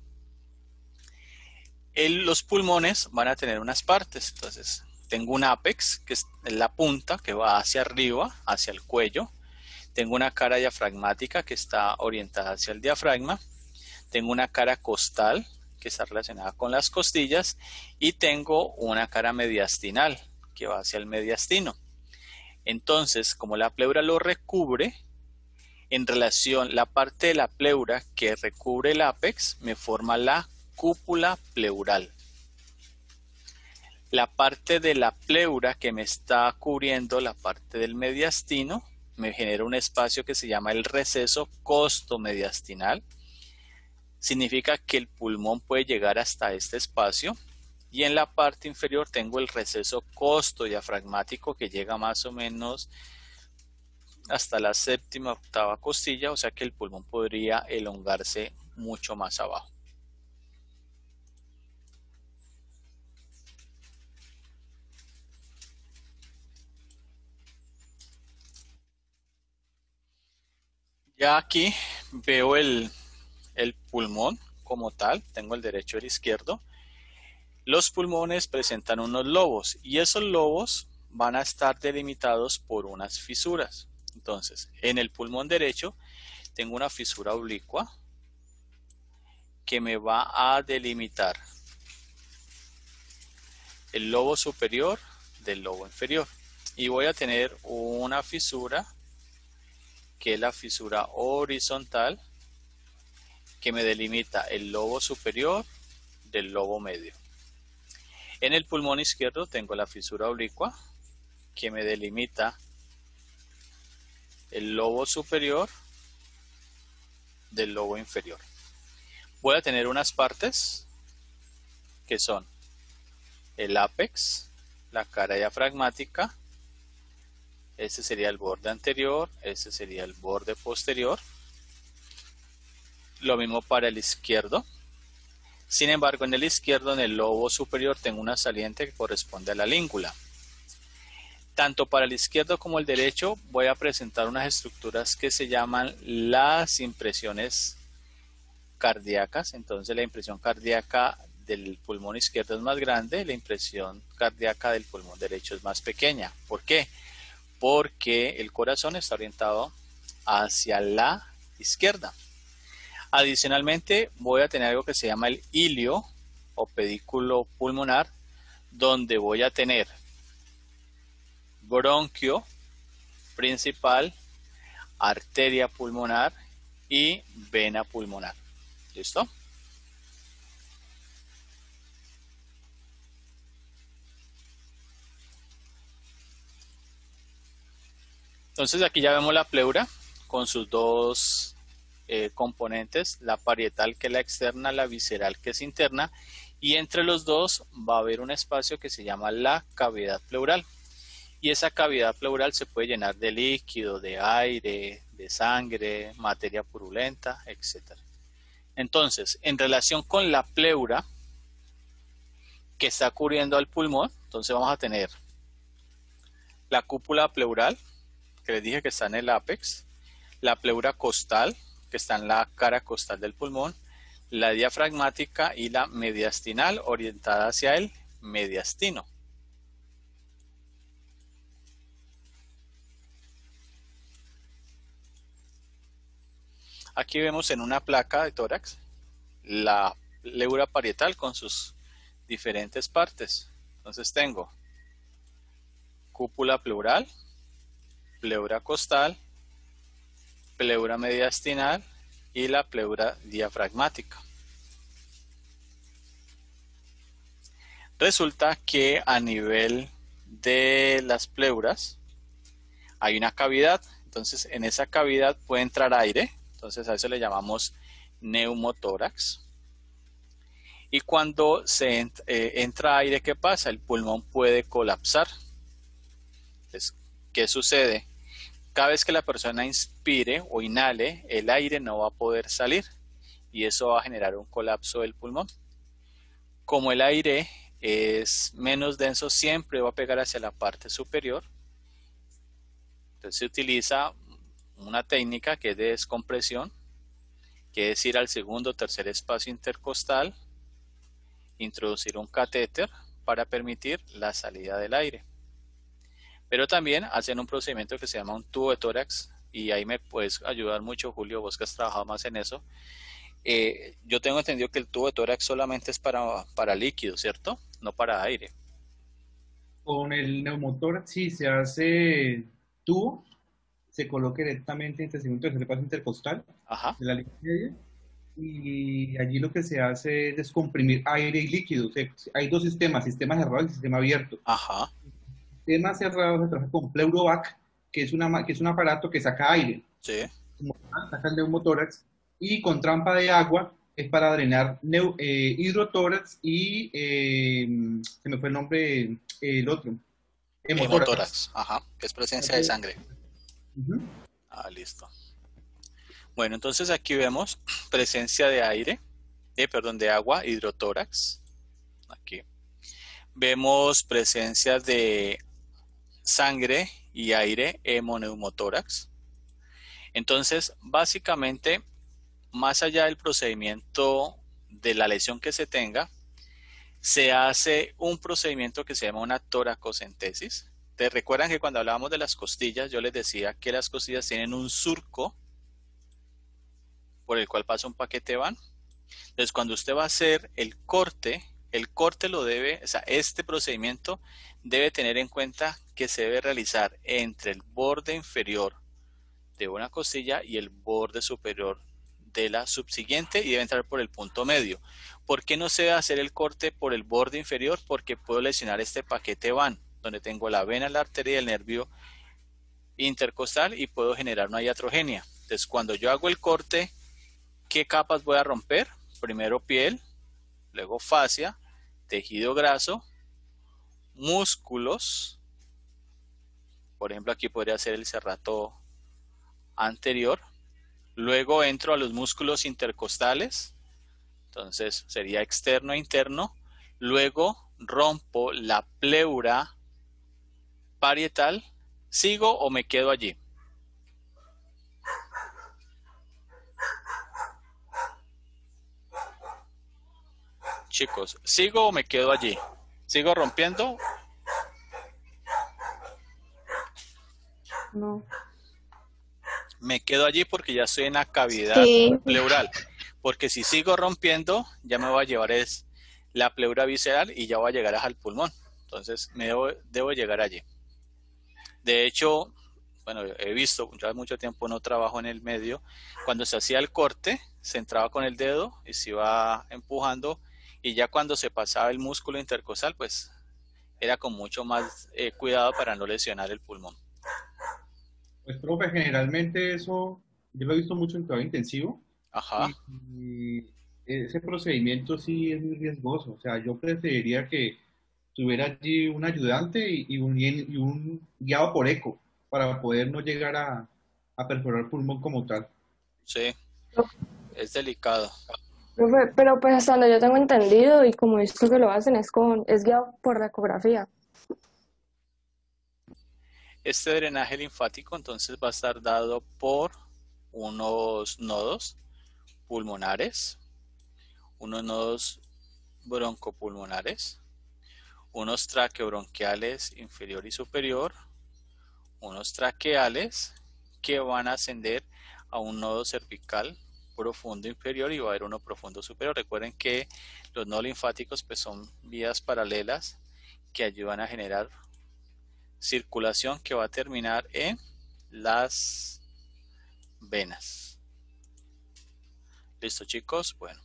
Los pulmones van a tener unas partes, entonces tengo un ápex, que es la punta, que va hacia arriba, hacia el cuello. Tengo una cara diafragmática que está orientada hacia el diafragma. Tengo una cara costal, que está relacionada con las costillas, y tengo una cara mediastinal que va hacia el mediastino. Entonces, como la pleura lo recubre, en relación la parte de la pleura que recubre el ápex me forma la cúpula pleural. La parte de la pleura que me está cubriendo la parte del mediastino me genera un espacio que se llama el receso costomediastinal. Significa que el pulmón puede llegar hasta este espacio, y en la parte inferior tengo el receso costodiafragmático que llega más o menos hasta la séptima octava costilla, o sea que el pulmón podría elongarse mucho más abajo. Ya aquí veo el pulmón como tal, tengo el derecho y el izquierdo. Los pulmones presentan unos lobos y esos lobos van a estar delimitados por unas fisuras. Entonces, en el pulmón derecho tengo una fisura oblicua que me va a delimitar el lobo superior del lobo inferior. Y voy a tener una fisura que es la fisura horizontal que me delimita el lobo superior del lobo medio. En el pulmón izquierdo tengo la fisura oblicua que me delimita el lobo superior del lobo inferior. Voy a tener unas partes que son el ápex, la cara diafragmática, este sería el borde anterior, este sería el borde posterior. Lo mismo para el izquierdo. Sin embargo, en el izquierdo, en el lobo superior, tengo una saliente que corresponde a la língula. Tanto para el izquierdo como el derecho voy a presentar unas estructuras que se llaman las impresiones cardíacas. Entonces la impresión cardíaca del pulmón izquierdo es más grande, la impresión cardíaca del pulmón derecho es más pequeña. ¿Por qué? Porque el corazón está orientado hacia la izquierda. Adicionalmente voy a tener algo que se llama el ilio o pedículo pulmonar, donde voy a tener bronquio principal, arteria pulmonar y vena pulmonar. ¿Listo? Entonces aquí ya vemos la pleura con sus dos componentes, la parietal que es la externa, la visceral que es interna, y entre los dos va a haber un espacio que se llama la cavidad pleural. Y esa cavidad pleural se puede llenar de líquido, de aire, de sangre, materia purulenta, etc. Entonces, en relación con la pleura que está cubriendo al pulmón, entonces vamos a tener la cúpula pleural, que les dije que está en el ápex, la pleura costal, que está en la cara costal del pulmón, la diafragmática y la mediastinal, orientada hacia el mediastino. Aquí vemos en una placa de tórax la pleura parietal con sus diferentes partes. Entonces tengo cúpula pleural, pleura costal, pleura mediastinal y la pleura diafragmática. Resulta que a nivel de las pleuras hay una cavidad, entonces en esa cavidad puede entrar aire, entonces a eso le llamamos neumotórax. Y cuando se entra aire, ¿qué pasa? El pulmón puede colapsar. Entonces, ¿qué sucede? Cada vez que la persona inspire o inhale, el aire no va a poder salir y eso va a generar un colapso del pulmón. Como el aire es menos denso, siempre va a pegar hacia la parte superior. Entonces se utiliza una técnica que es de descompresión, que es ir al segundo o tercer espacio intercostal, introducir un catéter para permitir la salida del aire. Pero también hacen un procedimiento que se llama un tubo de tórax, y ahí me puedes ayudar mucho, Julio, vos que has trabajado más en eso. Yo tengo entendido que el tubo de tórax solamente es para líquido, ¿cierto? No para aire.
Con el neumotórax sí se hace tubo, se coloca directamente entre el segundo y tercer paso intercostal de la línea media, y allí lo que se hace es descomprimir aire y líquido. O sea, hay dos sistemas, sistema cerrado y sistema abierto.
Ajá.
Sistema cerrado se trabaja con Pleurovac, que es un aparato que saca aire.
Sí.
Saca el neumotórax, y con trampa de agua es para drenar hidrotórax y se me fue el nombre, el otro.
Hemotórax, ajá, que es presencia de sangre. Listo. Bueno, entonces aquí vemos presencia de aire, de agua, hidrotórax. Aquí. Vemos presencia de sangre y aire, hemoneumotórax. Entonces, básicamente, más allá del procedimiento de la lesión que se tenga, se hace un procedimiento que se llama una toracocentesis. ¿Te recuerdan que cuando hablábamos de las costillas, yo les decía que las costillas tienen un surco por el cual pasa un paquete van? Entonces, cuando usted va a hacer el corte lo debe, o sea, este procedimiento debe tener en cuenta que se debe realizar entre el borde inferior de una costilla y el borde superior de la subsiguiente y debe entrar por el punto medio. ¿Por qué no se debe hacer el corte por el borde inferior? Porque puedo lesionar este paquete van, donde tengo la vena, la arteria y el nervio intercostal y puedo generar una iatrogenia. Entonces, cuando yo hago el corte, ¿qué capas voy a romper? Primero piel, luego fascia, tejido graso, músculos. Por ejemplo, aquí podría ser el serrato anterior. Luego entro a los músculos intercostales. Entonces sería externo e interno. Luego rompo la pleura parietal. ¿Sigo o me quedo allí? Chicos, ¿sigo o me quedo allí? ¿Sigo rompiendo?
No.
Me quedo allí porque ya estoy en la cavidad pleural. Porque si sigo rompiendo, ya me va a llevar la pleura visceral y ya voy a llegar al pulmón. Entonces, debo llegar allí. De hecho, bueno, he visto, ya hace mucho tiempo no trabajo en el medio, cuando se hacía el corte, se entraba con el dedo y se iba empujando, y ya cuando se pasaba el músculo intercostal, pues era con mucho más cuidado para no lesionar el pulmón.
Pues, profe, generalmente eso yo lo he visto mucho en terapia intensivo.
Ajá.
Y ese procedimiento sí es muy riesgoso. O sea, yo preferiría que tuviera allí un ayudante y un guiado por eco para poder no llegar a perforar el pulmón como tal.
Sí, es delicado.
Profe, pero pues hasta donde yo tengo entendido y como he visto que lo hacen es guiado por la ecografía.
Este drenaje linfático entonces va a estar dado por unos nodos pulmonares, unos nodos broncopulmonares, unos traqueobronquiales inferior y superior, unos traqueales que van a ascender a un nodo cervical profundo inferior y va a haber uno profundo superior. Recuerden que los nodos linfáticos pues son vías paralelas que ayudan a generar circulación que va a terminar en las venas. ¿Listo, chicos? Bueno.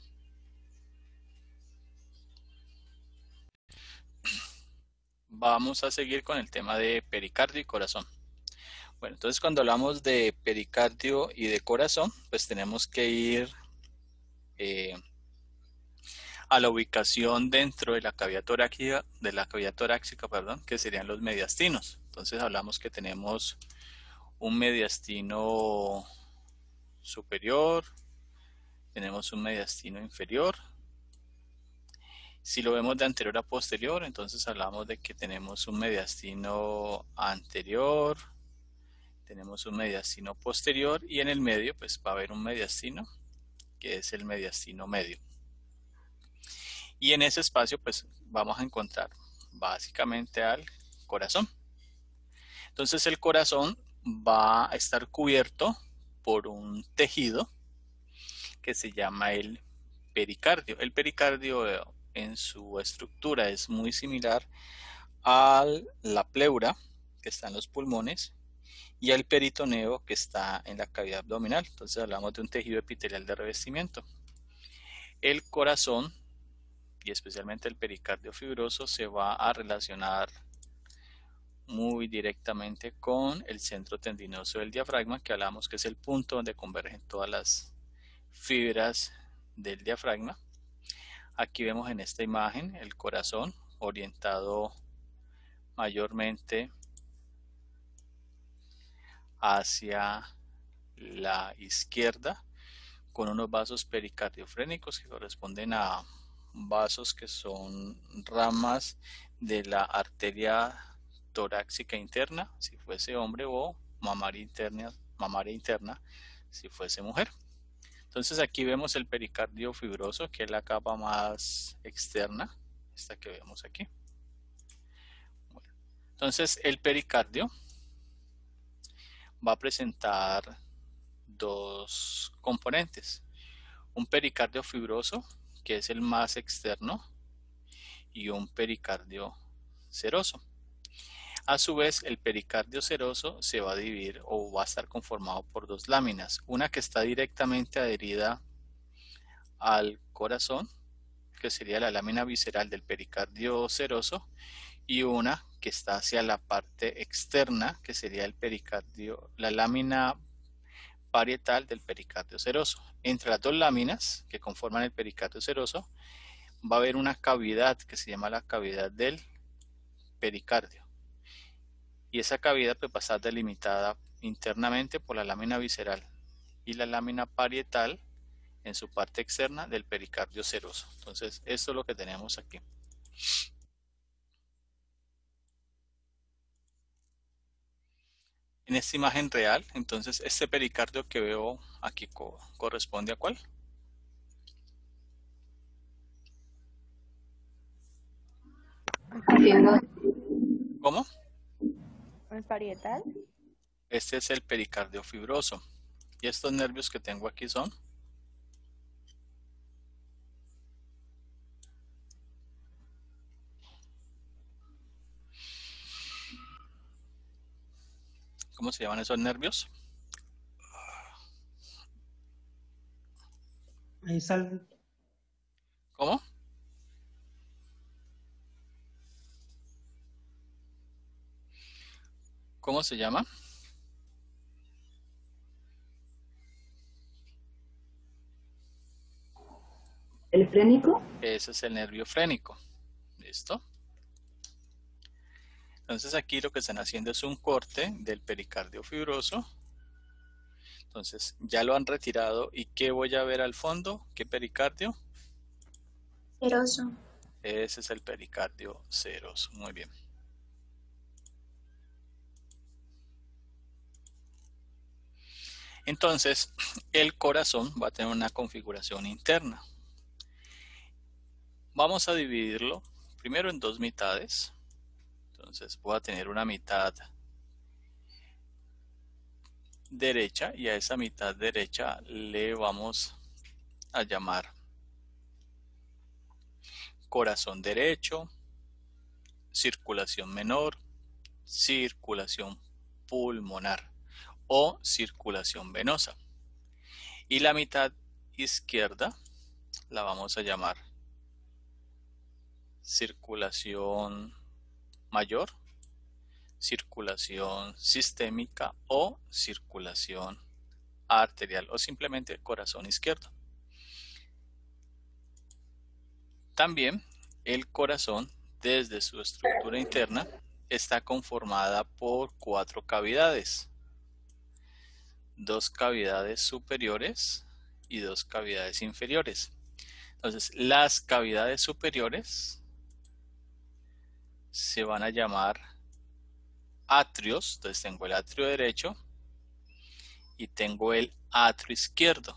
Vamos a seguir con el tema de pericardio y corazón. Bueno, entonces cuando hablamos de pericardio y de corazón, pues tenemos que ir a la ubicación dentro de la cavidad torácica, que serían los mediastinos. Entonces hablamos que tenemos un mediastino superior, tenemos un mediastino inferior. Si lo vemos de anterior a posterior, entonces hablamos de que tenemos un mediastino anterior, tenemos un mediastino posterior y en el medio pues va a haber un mediastino que es el mediastino medio. Y en ese espacio pues vamos a encontrar básicamente al corazón. Entonces el corazón va a estar cubierto por un tejido que se llama el pericardio. El pericardio en su estructura es muy similar a la pleura que está en los pulmones y al peritoneo que está en la cavidad abdominal. Entonces hablamos de un tejido epitelial de revestimiento. El corazón y especialmente el pericardio fibroso se va a relacionar muy directamente con el centro tendinoso del diafragma, que hablamos que es el punto donde convergen todas las fibras del diafragma. Aquí vemos en esta imagen el corazón orientado mayormente hacia la izquierda con unos vasos pericardiofrénicos que corresponden a vasos que son ramas de la arteria torácica interna si fuese hombre o mamaria interna si fuese mujer. Entonces aquí vemos el pericardio fibroso, que es la capa más externa, esta que vemos aquí. Bueno, entonces el pericardio va a presentar dos componentes. Un pericardio fibroso, que es el más externo, y un pericardio seroso. A su vez, el pericardio seroso se va a dividir o va a estar conformado por dos láminas. Una que está directamente adherida al corazón, que sería la lámina visceral del pericardio seroso, y una que está hacia la parte externa, que sería el pericardio, la lámina parietal del pericardio seroso. Entre las dos láminas que conforman el pericardio seroso va a haber una cavidad que se llama la cavidad del pericardio. Y esa cavidad pues va a estar delimitada internamente por la lámina visceral y la lámina parietal en su parte externa del pericardio seroso. Entonces, esto es lo que tenemos aquí. En esta imagen real, entonces, este pericardio que veo aquí corresponde ¿a cuál? ¿Cómo?
¿El parietal?
Este es el pericardio fibroso. Y estos nervios que tengo aquí son ¿cómo se llaman esos nervios?
Ahí sale.
¿Cómo? ¿Cómo se llama?
¿El frénico?
Ese es el nervio frénico. ¿Listo? Entonces aquí lo que están haciendo es un corte del pericardio fibroso. Entonces ya lo han retirado. ¿Y qué voy a ver al fondo? ¿Qué pericardio?
Seroso.
Ese es el pericardio seroso. Muy bien. Entonces el corazón va a tener una configuración interna. Vamos a dividirlo primero en dos mitades. Entonces voy a tener una mitad derecha y a esa mitad derecha le vamos a llamar corazón derecho, circulación menor, circulación pulmonar o circulación venosa. Y la mitad izquierda la vamos a llamar circulación mayor, circulación sistémica o circulación arterial o simplemente corazón izquierdo. También el corazón, desde su estructura interna, está conformada por 4 cavidades. 2 cavidades superiores y 2 cavidades inferiores. Entonces, las cavidades superiores se van a llamar atrios. Entonces tengo el atrio derecho y tengo el atrio izquierdo.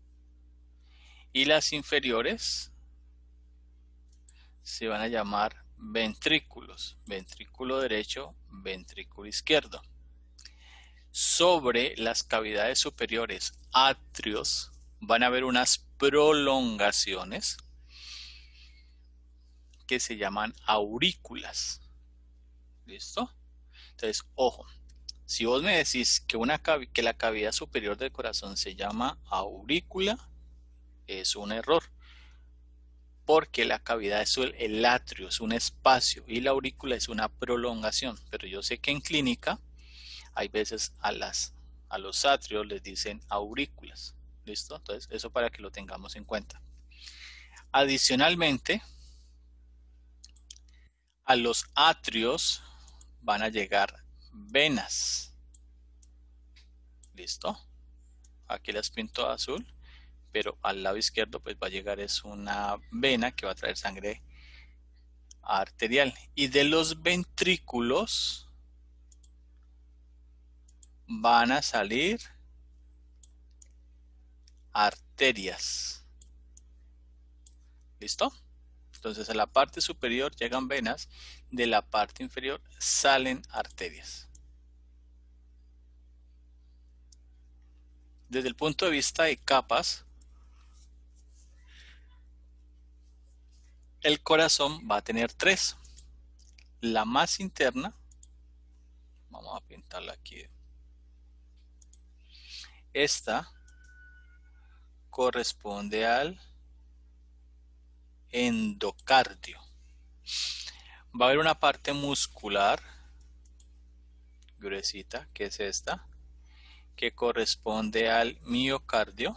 Y las inferiores se van a llamar ventrículos. Ventrículo derecho, ventrículo izquierdo. Sobre las cavidades superiores, atrios, van a haber unas prolongaciones que se llaman aurículas. ¿Listo? Entonces, ojo, si vos me decís que la cavidad superior del corazón se llama aurícula, es un error. Porque la cavidad es el atrio, es un espacio, y la aurícula es una prolongación. Pero yo sé que en clínica hay veces a los atrios les dicen aurículas. ¿Listo? Entonces, eso para que lo tengamos en cuenta. Adicionalmente, a los atrios van a llegar venas. ¿Listo? Aquí las pinto azul, pero al lado izquierdo pues va a llegar es una vena que va a traer sangre arterial. Y de los ventrículos van a salir arterias. ¿Listo? Entonces a la parte superior llegan venas, de la parte inferior salen arterias. Desde el punto de vista de capas, el corazón va a tener 3. La más interna, vamos a pintarla aquí. Esta corresponde al endocardio. Va a haber una parte muscular gruesita, que es esta, que corresponde al miocardio.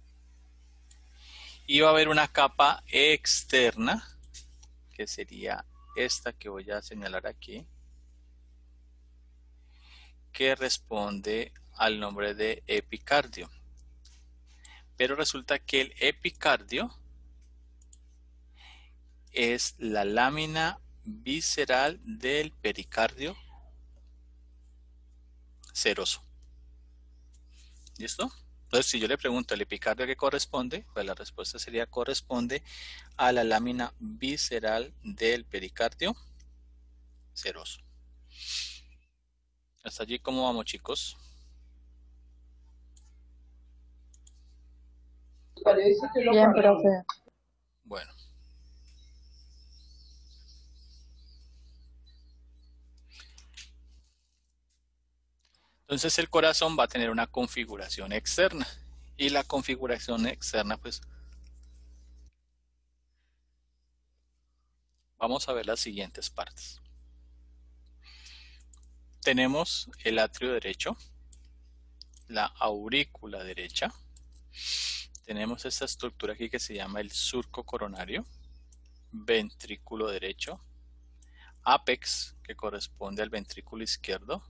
Y va a haber una capa externa, que sería esta que voy a señalar aquí, que responde al nombre de epicardio. Pero resulta que el epicardio es la lámina visceral del pericardio seroso. ¿Listo? Entonces, si yo le pregunto al epicardio a qué corresponde, pues la respuesta sería corresponde a la lámina visceral del pericardio seroso. Hasta allí, ¿cómo vamos, chicos?
Bien, profe.
Bueno. Entonces el corazón va a tener una configuración externa. Y la configuración externa, pues, vamos a ver las siguientes partes. Tenemos el atrio derecho, la aurícula derecha. Tenemos esta estructura aquí que se llama el surco coronario, ventrículo derecho, ápex, que corresponde al ventrículo izquierdo,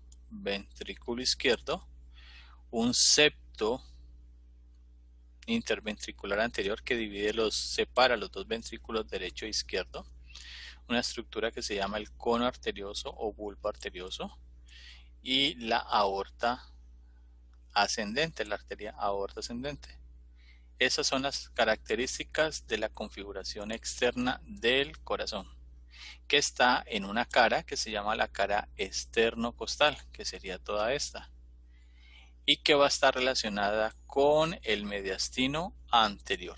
un septo interventricular anterior que separa los dos ventrículos derecho e izquierdo, una estructura que se llama el cono arterioso o bulbo arterioso, y la aorta ascendente, la arteria aorta ascendente. Esas son las características de la configuración externa del corazón, que está en una cara que se llama la cara esternocostal, que sería toda esta, y que va a estar relacionada con el mediastino anterior.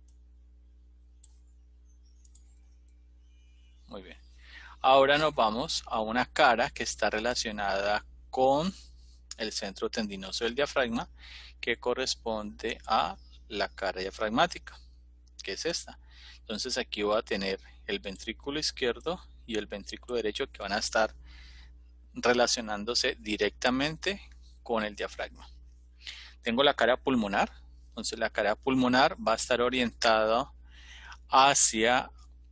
Muy bien. Ahora nos vamos a una cara que está relacionada con el centro tendinoso del diafragma, que corresponde a la cara diafragmática, que es esta. Entonces aquí voy a tener el ventrículo izquierdo y el ventrículo derecho que van a estar relacionándose directamente con el diafragma. Tengo la cara pulmonar. Entonces la cara pulmonar va a estar orientada hacia,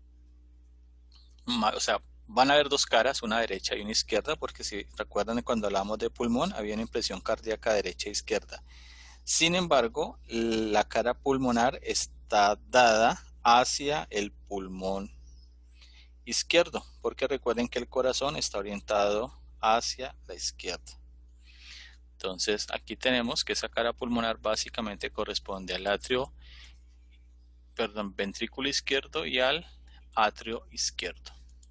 o sea, van a haber dos caras, una derecha y una izquierda, porque si recuerdan cuando hablamos de pulmón había una impresión cardíaca derecha e izquierda. Sin embargo, la cara pulmonar está dada hacia el pulmón izquierdo, porque recuerden que el corazón está orientado hacia la izquierda. Entonces aquí tenemos que esa cara pulmonar básicamente corresponde al ventrículo izquierdo y al atrio izquierdo.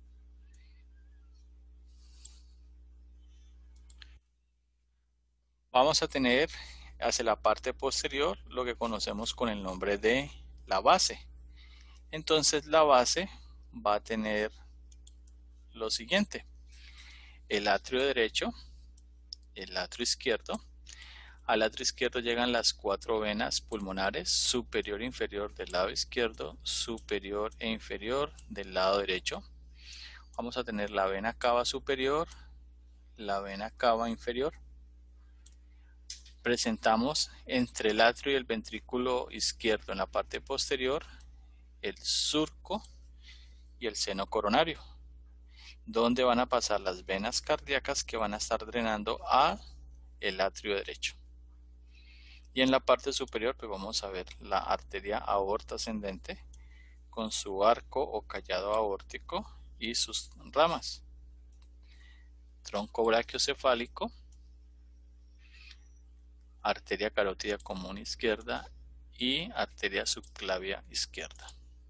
Vamos a tener hacia la parte posterior lo que conocemos con el nombre de la base. Entonces la base va a tener lo siguiente: el atrio derecho, el atrio izquierdo. Al atrio izquierdo llegan las 4 venas pulmonares, superior e inferior del lado izquierdo, superior e inferior del lado derecho. Vamos a tener la vena cava superior, la vena cava inferior. Presentamos entre el atrio y el ventrículo izquierdo en la parte posterior el surco y el seno coronario, donde van a pasar las venas cardíacas que van a estar drenando a el atrio derecho. Y en la parte superior pues vamos a ver la arteria aorta ascendente con su arco o callado aórtico y sus ramas, tronco brachiocefálico, arteria carótida común izquierda y arteria subclavia izquierda.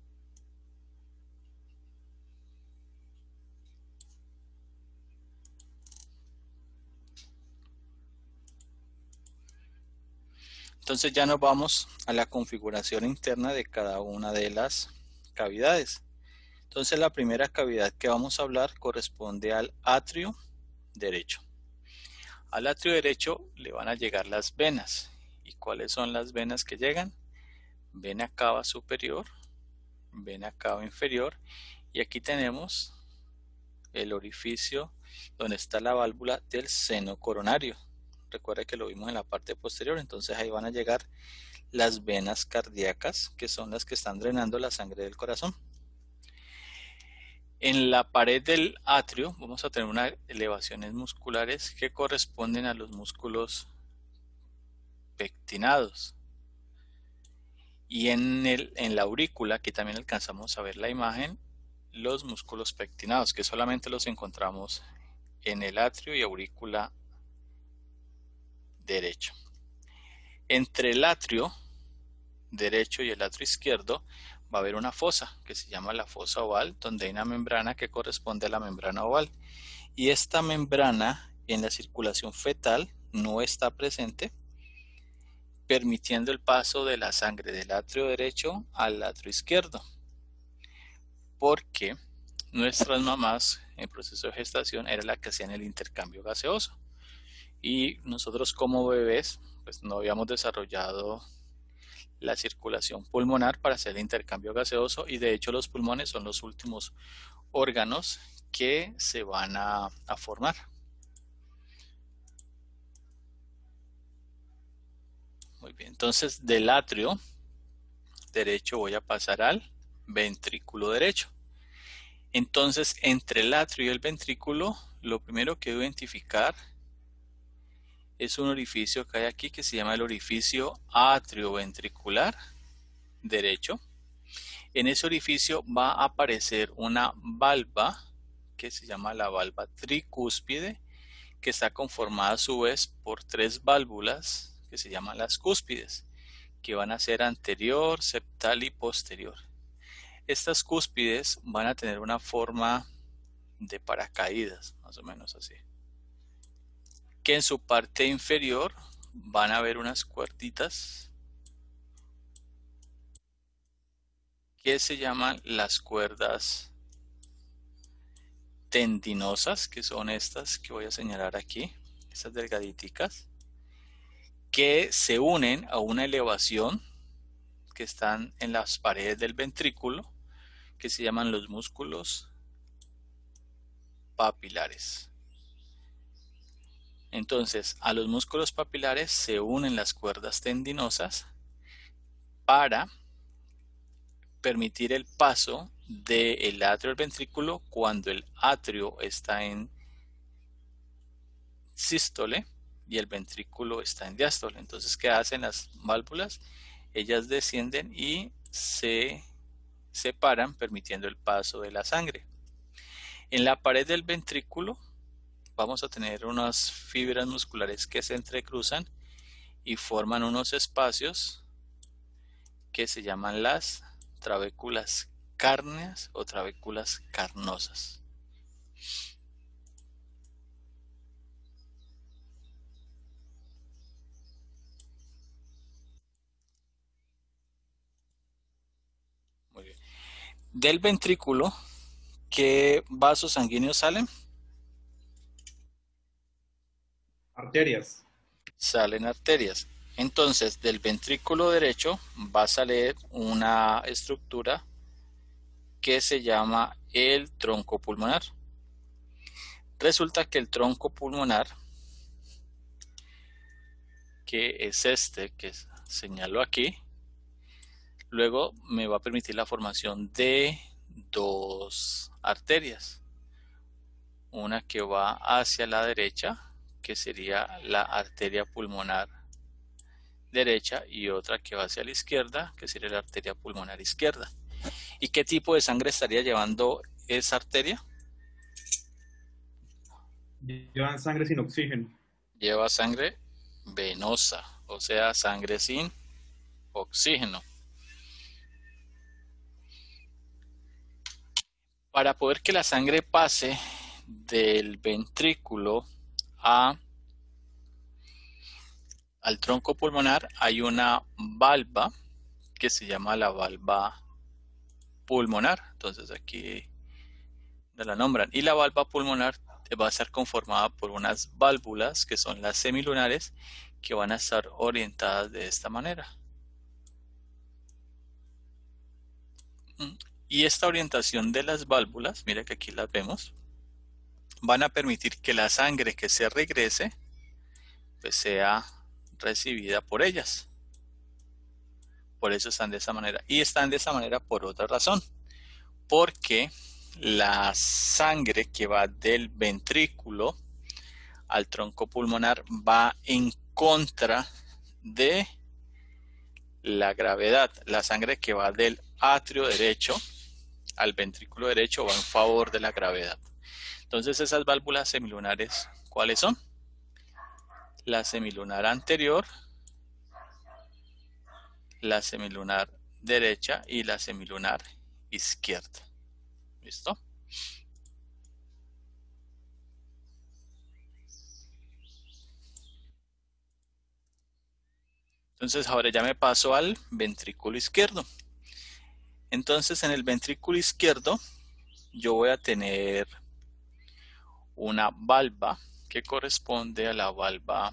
Entonces ya nos vamos a la configuración interna de cada una de las cavidades. Entonces la primera cavidad que vamos a hablar corresponde al atrio derecho. Al atrio derecho le van a llegar las venas. ¿Y cuáles son las venas que llegan? Vena cava superior, vena cava inferior, y aquí tenemos el orificio donde está la válvula del seno coronario. Recuerda que lo vimos en la parte posterior, entonces ahí van a llegar las venas cardíacas, que son las que están drenando la sangre del corazón. En la pared del atrio vamos a tener unas elevaciones musculares que corresponden a los músculos pectinados. Y en la aurícula, que también alcanzamos a ver la imagen, los músculos pectinados, que solamente los encontramos en el atrio y aurícula derecho. Entre el atrio derecho y el atrio izquierdo va a haber una fosa que se llama la fosa oval, donde hay una membrana que corresponde a la membrana oval. Y esta membrana en la circulación fetal no está presente, permitiendo el paso de la sangre del atrio derecho al atrio izquierdo, porque nuestras mamás en proceso de gestación era la que hacían el intercambio gaseoso, y nosotros como bebés pues no habíamos desarrollado la circulación pulmonar para hacer el intercambio gaseoso, y de hecho los pulmones son los últimos órganos que se van a formar. Muy bien, entonces del atrio derecho voy a pasar al ventrículo derecho. Entonces entre el atrio y el ventrículo, lo primero que debo identificar es un orificio que hay aquí que se llama el orificio atrioventricular derecho. En ese orificio va a aparecer una valva que se llama la valva tricúspide, que está conformada a su vez por 3 válvulas que se llaman las cúspides, que van a ser anterior, septal y posterior. Estas cúspides van a tener una forma de paracaídas, más o menos así, que en su parte inferior van a haber unas cuerditas que se llaman las cuerdas tendinosas, que son estas que voy a señalar aquí, estas delgaditas, que se unen a una elevación que están en las paredes del ventrículo, que se llaman los músculos papilares. Entonces, a los músculos papilares se unen las cuerdas tendinosas para permitir el paso del atrio al ventrículo cuando el atrio está en sístole y el ventrículo está en diástole. Entonces, ¿qué hacen las válvulas? Ellas descienden y se separan, permitiendo el paso de la sangre. En la pared del ventrículo vamos a tener unas fibras musculares que se entrecruzan y forman unos espacios que se llaman las trabéculas cárneas o trabéculas carnosas. Muy bien. Del ventrículo, ¿qué vasos sanguíneos salen?
Arterias.
Salen arterias. Entonces, del ventrículo derecho va a salir una estructura que se llama el tronco pulmonar. Resulta que el tronco pulmonar, que es este que señalo aquí, luego me va a permitir la formación de 2 arterias. Una que va hacia la derecha, que sería la arteria pulmonar derecha, y otra que va hacia la izquierda, que sería la arteria pulmonar izquierda. ¿Y qué tipo de sangre estaría llevando esa arteria?
Llevan sangre sin oxígeno.
Lleva sangre venosa, o sea, sangre sin oxígeno. Para poder que la sangre pase del ventrículo al tronco pulmonar, hay una valva que se llama la valva pulmonar. Entonces aquí la nombran. Y la valva pulmonar va a estar conformada por unas válvulas que son las semilunares, que van a estar orientadas de esta manera. Y esta orientación de las válvulas, mira que aquí las vemos, van a permitir que la sangre que se regrese pues sea recibida por ellas. Por eso están de esa manera. Y están de esa manera por otra razón. Porque la sangre que va del ventrículo al tronco pulmonar va en contra de la gravedad. La sangre que va del atrio derecho al ventrículo derecho va en favor de la gravedad. Entonces esas válvulas semilunares, ¿cuáles son? La semilunar anterior, la semilunar derecha y la semilunar izquierda. ¿Listo? Entonces ahora ya me paso al ventrículo izquierdo. Entonces en el ventrículo izquierdo yo voy a tener una valva que corresponde a la valva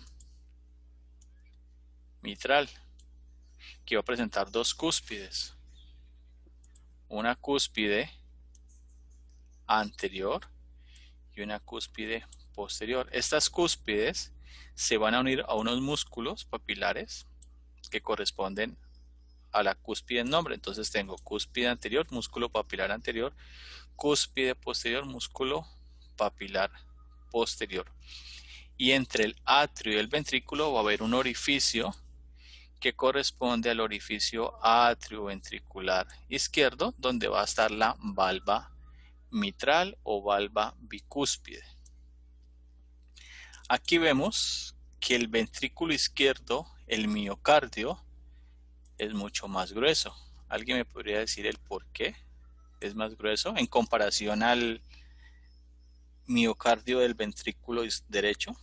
mitral, que va a presentar dos cúspides. Una cúspide anterior y una cúspide posterior. Estas cúspides se van a unir a unos músculos papilares que corresponden a la cúspide en nombre. Entonces tengo cúspide anterior, músculo papilar anterior, cúspide posterior, músculo papilar posterior. Y entre el atrio y el ventrículo va a haber un orificio que corresponde al orificio atrioventricular izquierdo, donde va a estar la valva mitral o valva bicúspide. Aquí vemos que el ventrículo izquierdo, el miocardio, es mucho más grueso. ¿Alguien me podría decir el por qué es más grueso en comparación al miocardio del ventrículo derecho?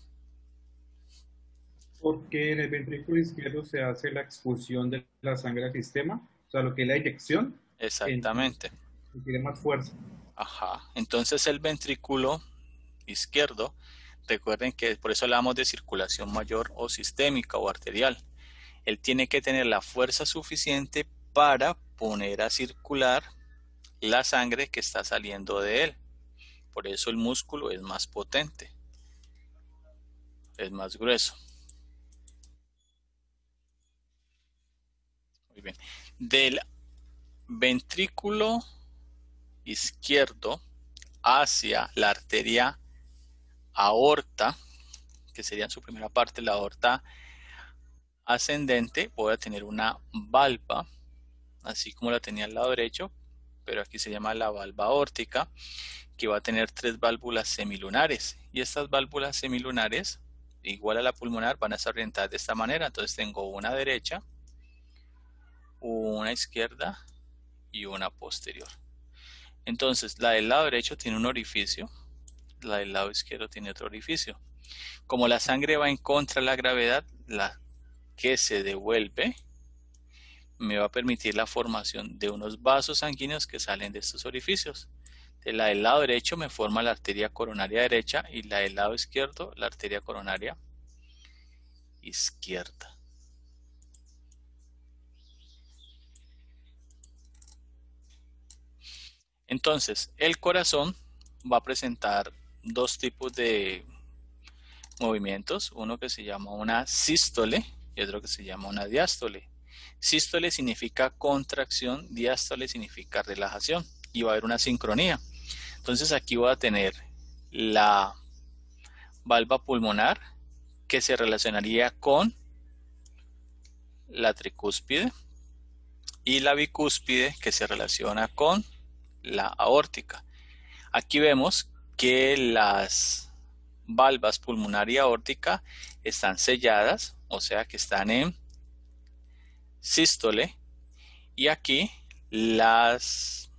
Porque en el ventrículo izquierdo se hace la expulsión de la sangre al sistema, o sea, lo que es la eyección.
Exactamente.
Tiene más fuerza.
Ajá. Entonces el ventrículo izquierdo, recuerden que por eso hablamos de circulación mayor o sistémica o arterial. Él tiene que tener la fuerza suficiente para poner a circular la sangre que está saliendo de él. Por eso el músculo es más potente, es más grueso. Muy bien. Del ventrículo izquierdo hacia la arteria aorta, que sería en su primera parte la aorta ascendente, voy a tener una valva, así como la tenía al lado derecho, pero aquí se llama la valva aórtica, que va a tener tres válvulas semilunares. Y estas válvulas semilunares, igual a la pulmonar, van a estar orientadas de esta manera. Entonces tengo una derecha, una izquierda y una posterior. Entonces la del lado derecho tiene un orificio, la del lado izquierdo tiene otro orificio. Como la sangre va en contra de la gravedad, la que se devuelve me va a permitir la formación de unos vasos sanguíneos que salen de estos orificios. De la del lado derecho me forma la arteria coronaria derecha y la del lado izquierdo la arteria coronaria izquierda. Entonces, el corazón va a presentar dos tipos de movimientos, uno que se llama una sístole y otro que se llama una diástole. Sístole significa contracción, diástole significa relajación y va a haber una sincronía. Entonces aquí voy a tener la valva pulmonar que se relacionaría con la tricúspide y la bicúspide que se relaciona con la aórtica. Aquí vemos que las valvas pulmonar y aórtica están selladas, o sea que están en sístole, y aquí las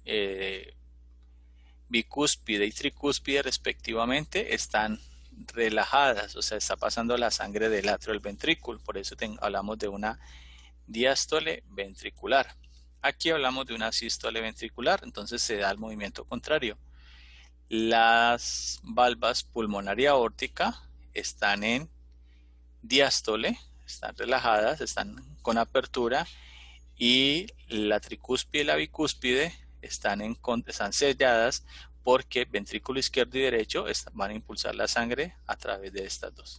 bicúspide y tricúspide respectivamente están relajadas, o sea, está pasando la sangre del atrio al ventrículo, por eso hablamos de una diástole ventricular. Aquí hablamos de una sístole ventricular, entonces se da el movimiento contrario. Las valvas pulmonar y aórtica están en diástole, están relajadas, están con apertura, y la tricúspide y la bicúspide están selladas porque ventrículo izquierdo y derecho van a impulsar la sangre a través de estas dos.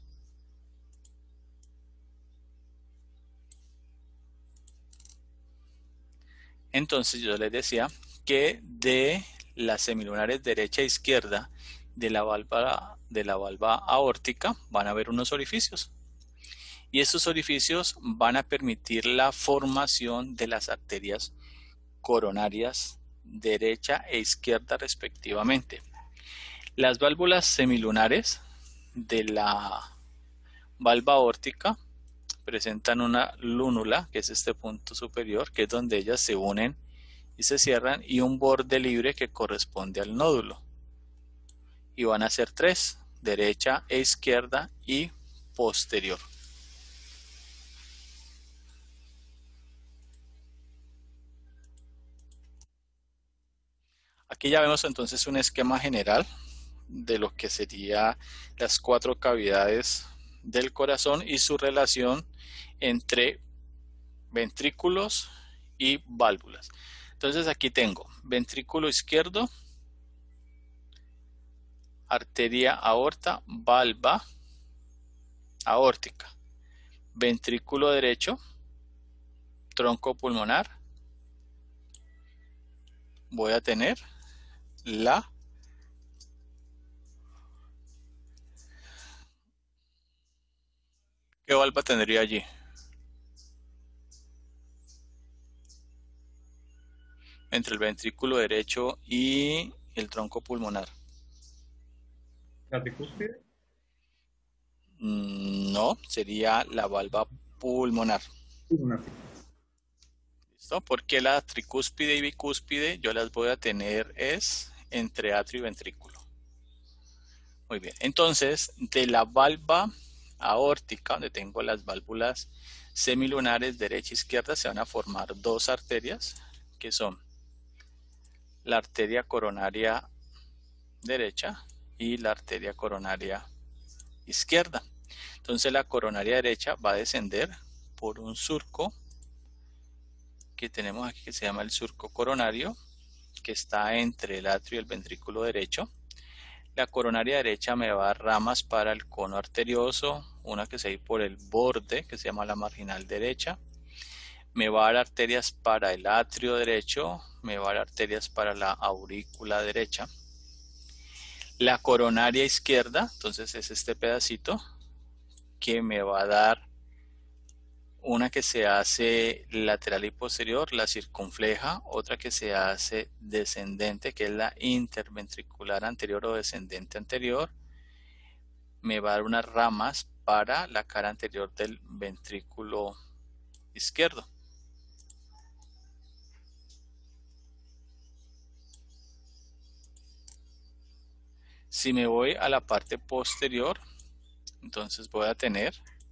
Entonces yo les decía que de las semilunares derecha e izquierda de la valva aórtica van a haber unos orificios. Y estos orificios van a permitir la formación de las arterias coronarias derecha e izquierda respectivamente. Las válvulas semilunares de la valva aórtica presentan una lúnula, que es este punto superior, que es donde ellas se unen y se cierran, y un borde libre que corresponde al nódulo. Y van a ser tres: derecha e izquierda y posterior. Aquí ya vemos entonces un esquema general de lo que serían las cuatro cavidades del corazón y su relación entre ventrículos y válvulas. Entonces aquí tengo ventrículo izquierdo, arteria aorta, valva aórtica. Ventrículo derecho, tronco pulmonar. Voy a tener ¿qué valva tendría allí? Entre el ventrículo derecho y el tronco pulmonar.
¿La tricúspide?
No, sería la valva pulmonar. ¿Listo? Porque la tricúspide y bicúspide yo las voy a tener es entre atrio y ventrículo. Muy bien, entonces de la valva aórtica, donde tengo las válvulas semilunares derecha e izquierda, se van a formar dos arterias, que son la arteria coronaria derecha y la arteria coronaria izquierda. Entonces la coronaria derecha va a descender por un surco que tenemos aquí, que se llama el surco coronario, que está entre el atrio y el ventrículo derecho. La coronaria derecha me va a dar ramas para el cono arterioso, una que se va por el borde, que se llama la marginal derecha. Me va a dar arterias para el atrio derecho, me va a dar arterias para la aurícula derecha. La coronaria izquierda, entonces es este pedacito, que me va a dar una que se hace lateral y posterior, la circunfleja, otra que se hace descendente, que es la interventricular anterior o descendente anterior. Me va a dar unas ramas para la cara anterior del ventrículo izquierdo. Si me voy a la parte posterior, entonces voy a tener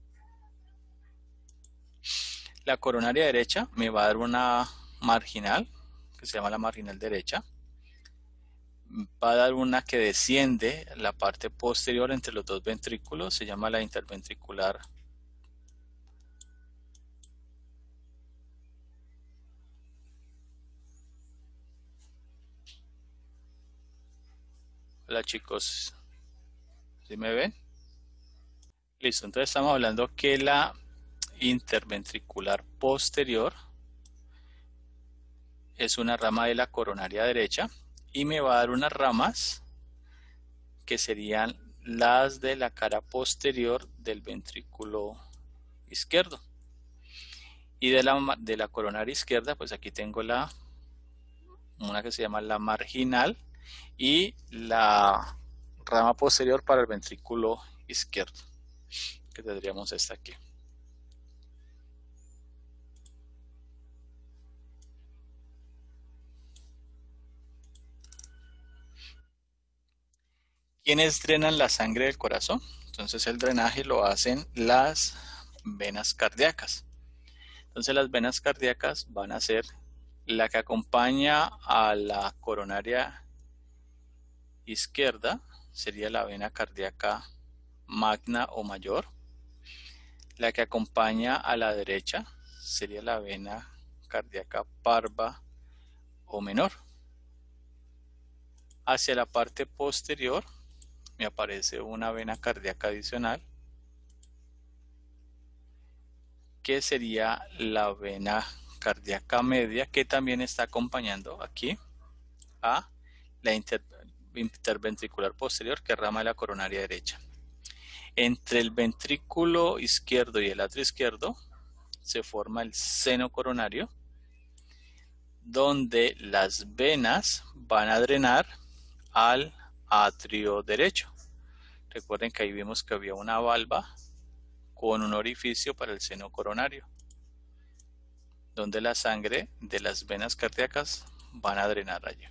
la coronaria derecha, me va a dar una marginal, que se llama la marginal derecha. Va a dar una que desciende la parte posterior entre los dos ventrículos, se llama la interventricular Hola chicos, ¿sí me ven? Listo, entonces estamos hablando que la interventricular posterior es una rama de la coronaria derecha y me va a dar unas ramas que serían las de la cara posterior del ventrículo izquierdo. Y de la coronaria izquierda, pues aquí tengo una que se llama la marginal y la rama posterior para el ventrículo izquierdo, que tendríamos esta aquí. ¿Quiénes drenan la sangre del corazón? Entonces el drenaje lo hacen las venas cardíacas. Entonces las venas cardíacas van a ser la que acompaña a la coronaria izquierda, sería la vena cardíaca magna o mayor. La que acompaña a la derecha sería la vena cardíaca parva o menor. Hacia la parte posterior me aparece una vena cardíaca adicional, que sería la vena cardíaca media, que también está acompañando aquí a la interventricular posterior, que es rama de la coronaria derecha. Entre el ventrículo izquierdo y el atrio izquierdo se forma el seno coronario, donde las venas van a drenar al atrio derecho. Recuerden que ahí vimos que había una valva con un orificio para el seno coronario, donde la sangre de las venas cardíacas van a drenar allí.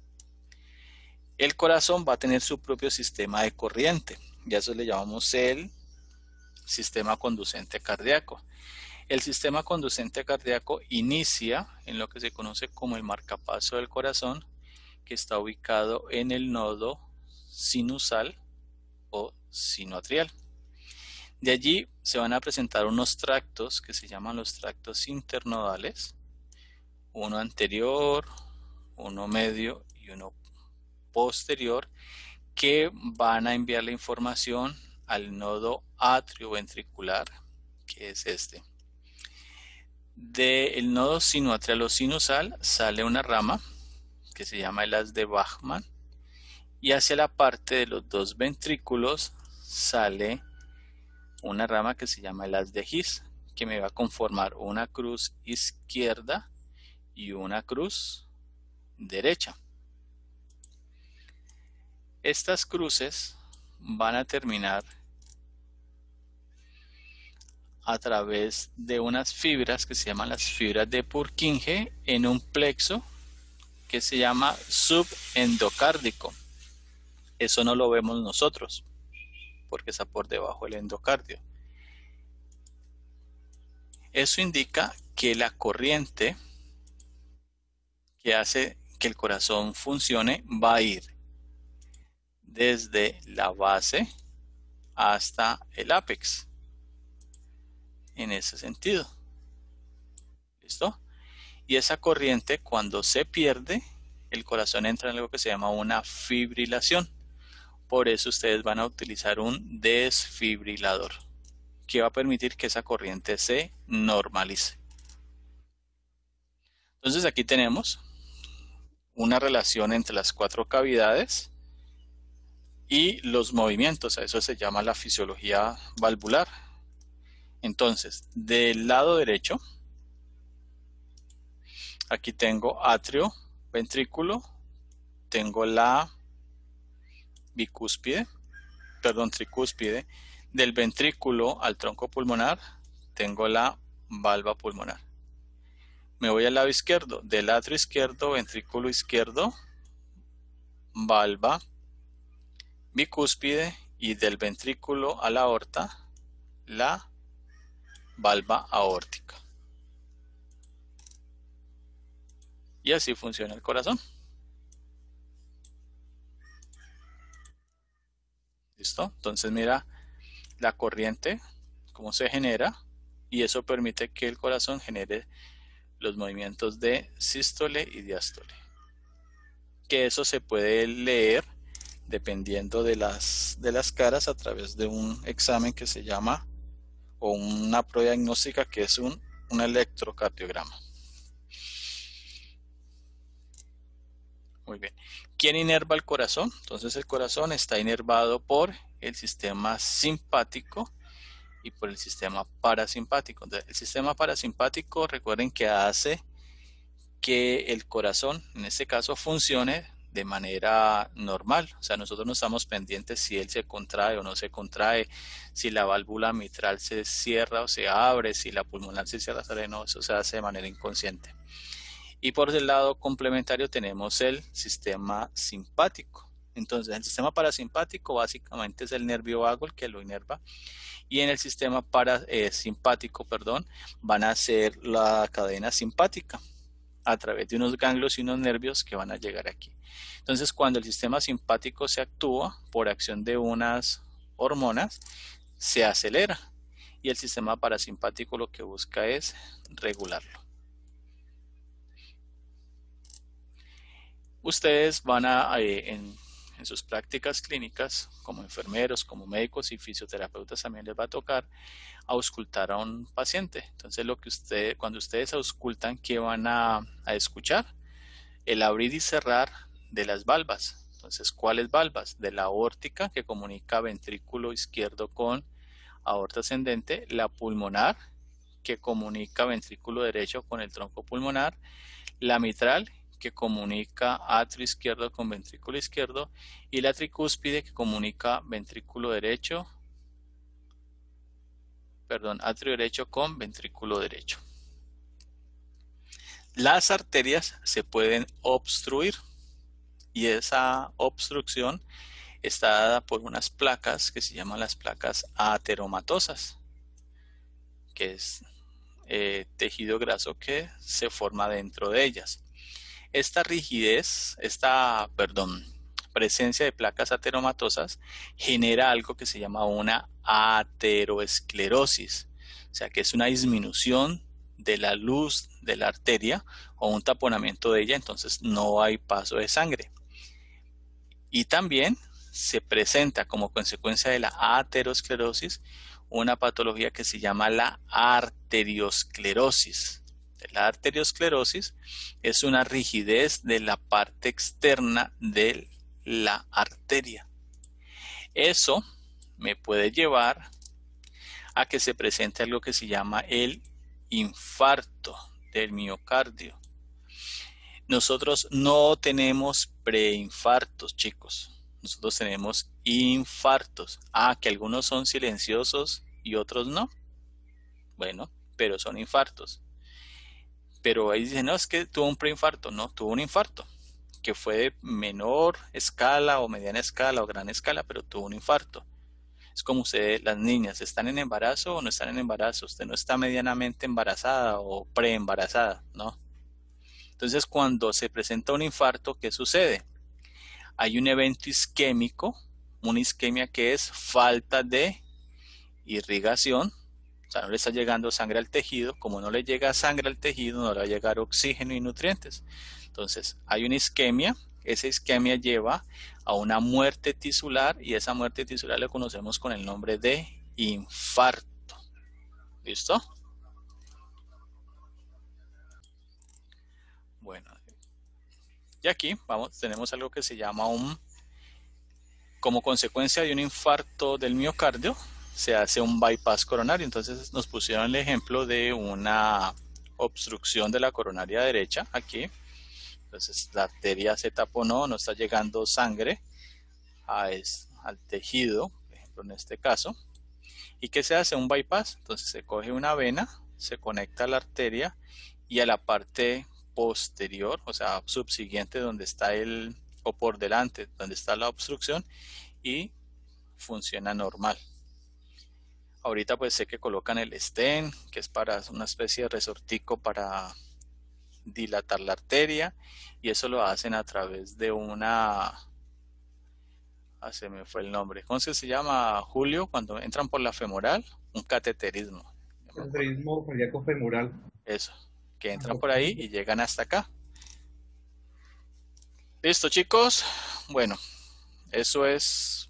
El corazón va a tener su propio sistema de corriente, ya eso le llamamos el sistema conducente cardíaco. El sistema conducente cardíaco inicia en lo que se conoce como el marcapaso del corazón, que está ubicado en el nodo sinusal o sinoatrial. De allí se van a presentar unos tractos que se llaman los tractos internodales, uno anterior, uno medio y uno posterior, que van a enviar la información al nodo atrioventricular, que es este. Del nodo sinoatrial o sinusal sale una rama que se llama el haz de Bachmann, y hacia la parte de los dos ventrículos sale una rama que se llama el haz de His, que me va a conformar una cruz izquierda y una cruz derecha. Estas cruces van a terminar a través de unas fibras que se llaman las fibras de Purkinje en un plexo que se llama subendocárdico. Eso no lo vemos nosotros porque está por debajo del endocardio. Eso indica que la corriente que hace que el corazón funcione va a ir desde la base hasta el ápex, en ese sentido. ¿Listo? Y esa corriente, cuando se pierde, el corazón entra en algo que se llama una fibrilación. Por eso ustedes van a utilizar un desfibrilador, que va a permitir que esa corriente se normalice. Entonces aquí tenemos una relación entre las cuatro cavidades y los movimientos. A eso se llama la fisiología valvular. Entonces, del lado derecho, aquí tengo atrio, ventrículo, tengo la tricúspide. Del ventrículo al tronco pulmonar tengo la valva pulmonar. Me voy al lado izquierdo, del atrio izquierdo, ventrículo izquierdo, valva, bicúspide, y del ventrículo a la aorta, la valva aórtica. Y así funciona el corazón. ¿Listo? Entonces mira la corriente, cómo se genera, y eso permite que el corazón genere los movimientos de sístole y diástole. Que eso se puede leer dependiendo de las caras a través de un examen que se llama, o una prueba diagnóstica, que es un electrocardiograma. Muy bien. ¿Quién inerva el corazón? Entonces el corazón está inervado por el sistema simpático y por el sistema parasimpático. Entonces, el sistema parasimpático, recuerden que hace que el corazón, en este caso, funcione de manera normal. O sea, nosotros no estamos pendientes si él se contrae o no se contrae, si la válvula mitral se cierra o se abre, si la pulmonar se cierra o no, eso se hace de manera inconsciente. Y por el lado complementario tenemos el sistema simpático. Entonces, el sistema parasimpático básicamente es el nervio vago el que lo inerva, y en el sistema simpático, van a ser la cadena simpática a través de unos ganglios y unos nervios que van a llegar aquí. Entonces, cuando el sistema simpático se actúa por acción de unas hormonas, se acelera, y el sistema parasimpático lo que busca es regularlo. Ustedes van a, en sus prácticas clínicas, como enfermeros, como médicos y fisioterapeutas, también les va a tocar auscultar a un paciente. Entonces, cuando ustedes auscultan, ¿qué van a escuchar? El abrir y cerrar de las valvas. Entonces, ¿cuáles valvas? De la aórtica, que comunica ventrículo izquierdo con aorta ascendente, la pulmonar, que comunica ventrículo derecho con el tronco pulmonar, la mitral, que comunica atrio izquierdo con ventrículo izquierdo, y la tricúspide, que comunica ventrículo derecho, atrio derecho con ventrículo derecho. Las arterias se pueden obstruir, y esa obstrucción está dada por unas placas que se llaman las placas ateromatosas, que es tejido graso que se forma dentro de ellas. Esta rigidez, presencia de placas ateromatosas genera algo que se llama una ateroesclerosis, o sea que es una disminución de la luz de la arteria o un taponamiento de ella, entonces no hay paso de sangre. Y también se presenta como consecuencia de la aterosclerosis una patología que se llama la arteriosclerosis. La arteriosclerosis es una rigidez de la parte externa de la arteria. Eso me puede llevar a que se presente algo que se llama el infarto del miocardio. Nosotros no tenemos preinfartos, chicos. Nosotros tenemos infartos. Que algunos son silenciosos y otros no. Bueno, pero son infartos. Pero ahí dicen, no, es que tuvo un preinfarto. No, tuvo un infarto, que fue de menor escala o mediana escala o gran escala, pero tuvo un infarto. Es como ustedes, las niñas, ¿están en embarazo o no están en embarazo? Usted no está medianamente embarazada o preembarazada, ¿no? Entonces, cuando se presenta un infarto, ¿qué sucede? Hay un evento isquémico, una isquemia que es falta de irrigación. O sea, no le está llegando sangre al tejido. Como no le llega sangre al tejido, no le va a llegar oxígeno y nutrientes. Entonces, hay una isquemia. Esa isquemia lleva a una muerte tisular, y esa muerte tisular la conocemos con el nombre de infarto. ¿Listo? Bueno, y aquí tenemos algo que se llama como consecuencia de un infarto del miocardio, se hace un bypass coronario. Entonces nos pusieron el ejemplo de una obstrucción de la coronaria derecha aquí. Entonces la arteria se taponó, no está llegando sangre al tejido, por ejemplo en este caso. ¿Y qué se hace? Un bypass. Entonces se coge una vena, se conecta a la arteria y a la parte posterior, o sea, subsiguiente donde está o por delante donde está la obstrucción, y funciona normal. Ahorita pues sé que colocan el stent, que es para una especie de resortico para dilatar la arteria, y eso lo hacen a través de se me fue el nombre. ¿Cómo se llama, Julio? Cuando entran por la femoral, un cateterismo.
Cateterismo cardíaco femoral.
Eso, que entran por ahí y llegan hasta acá. Listo, chicos. Bueno, eso es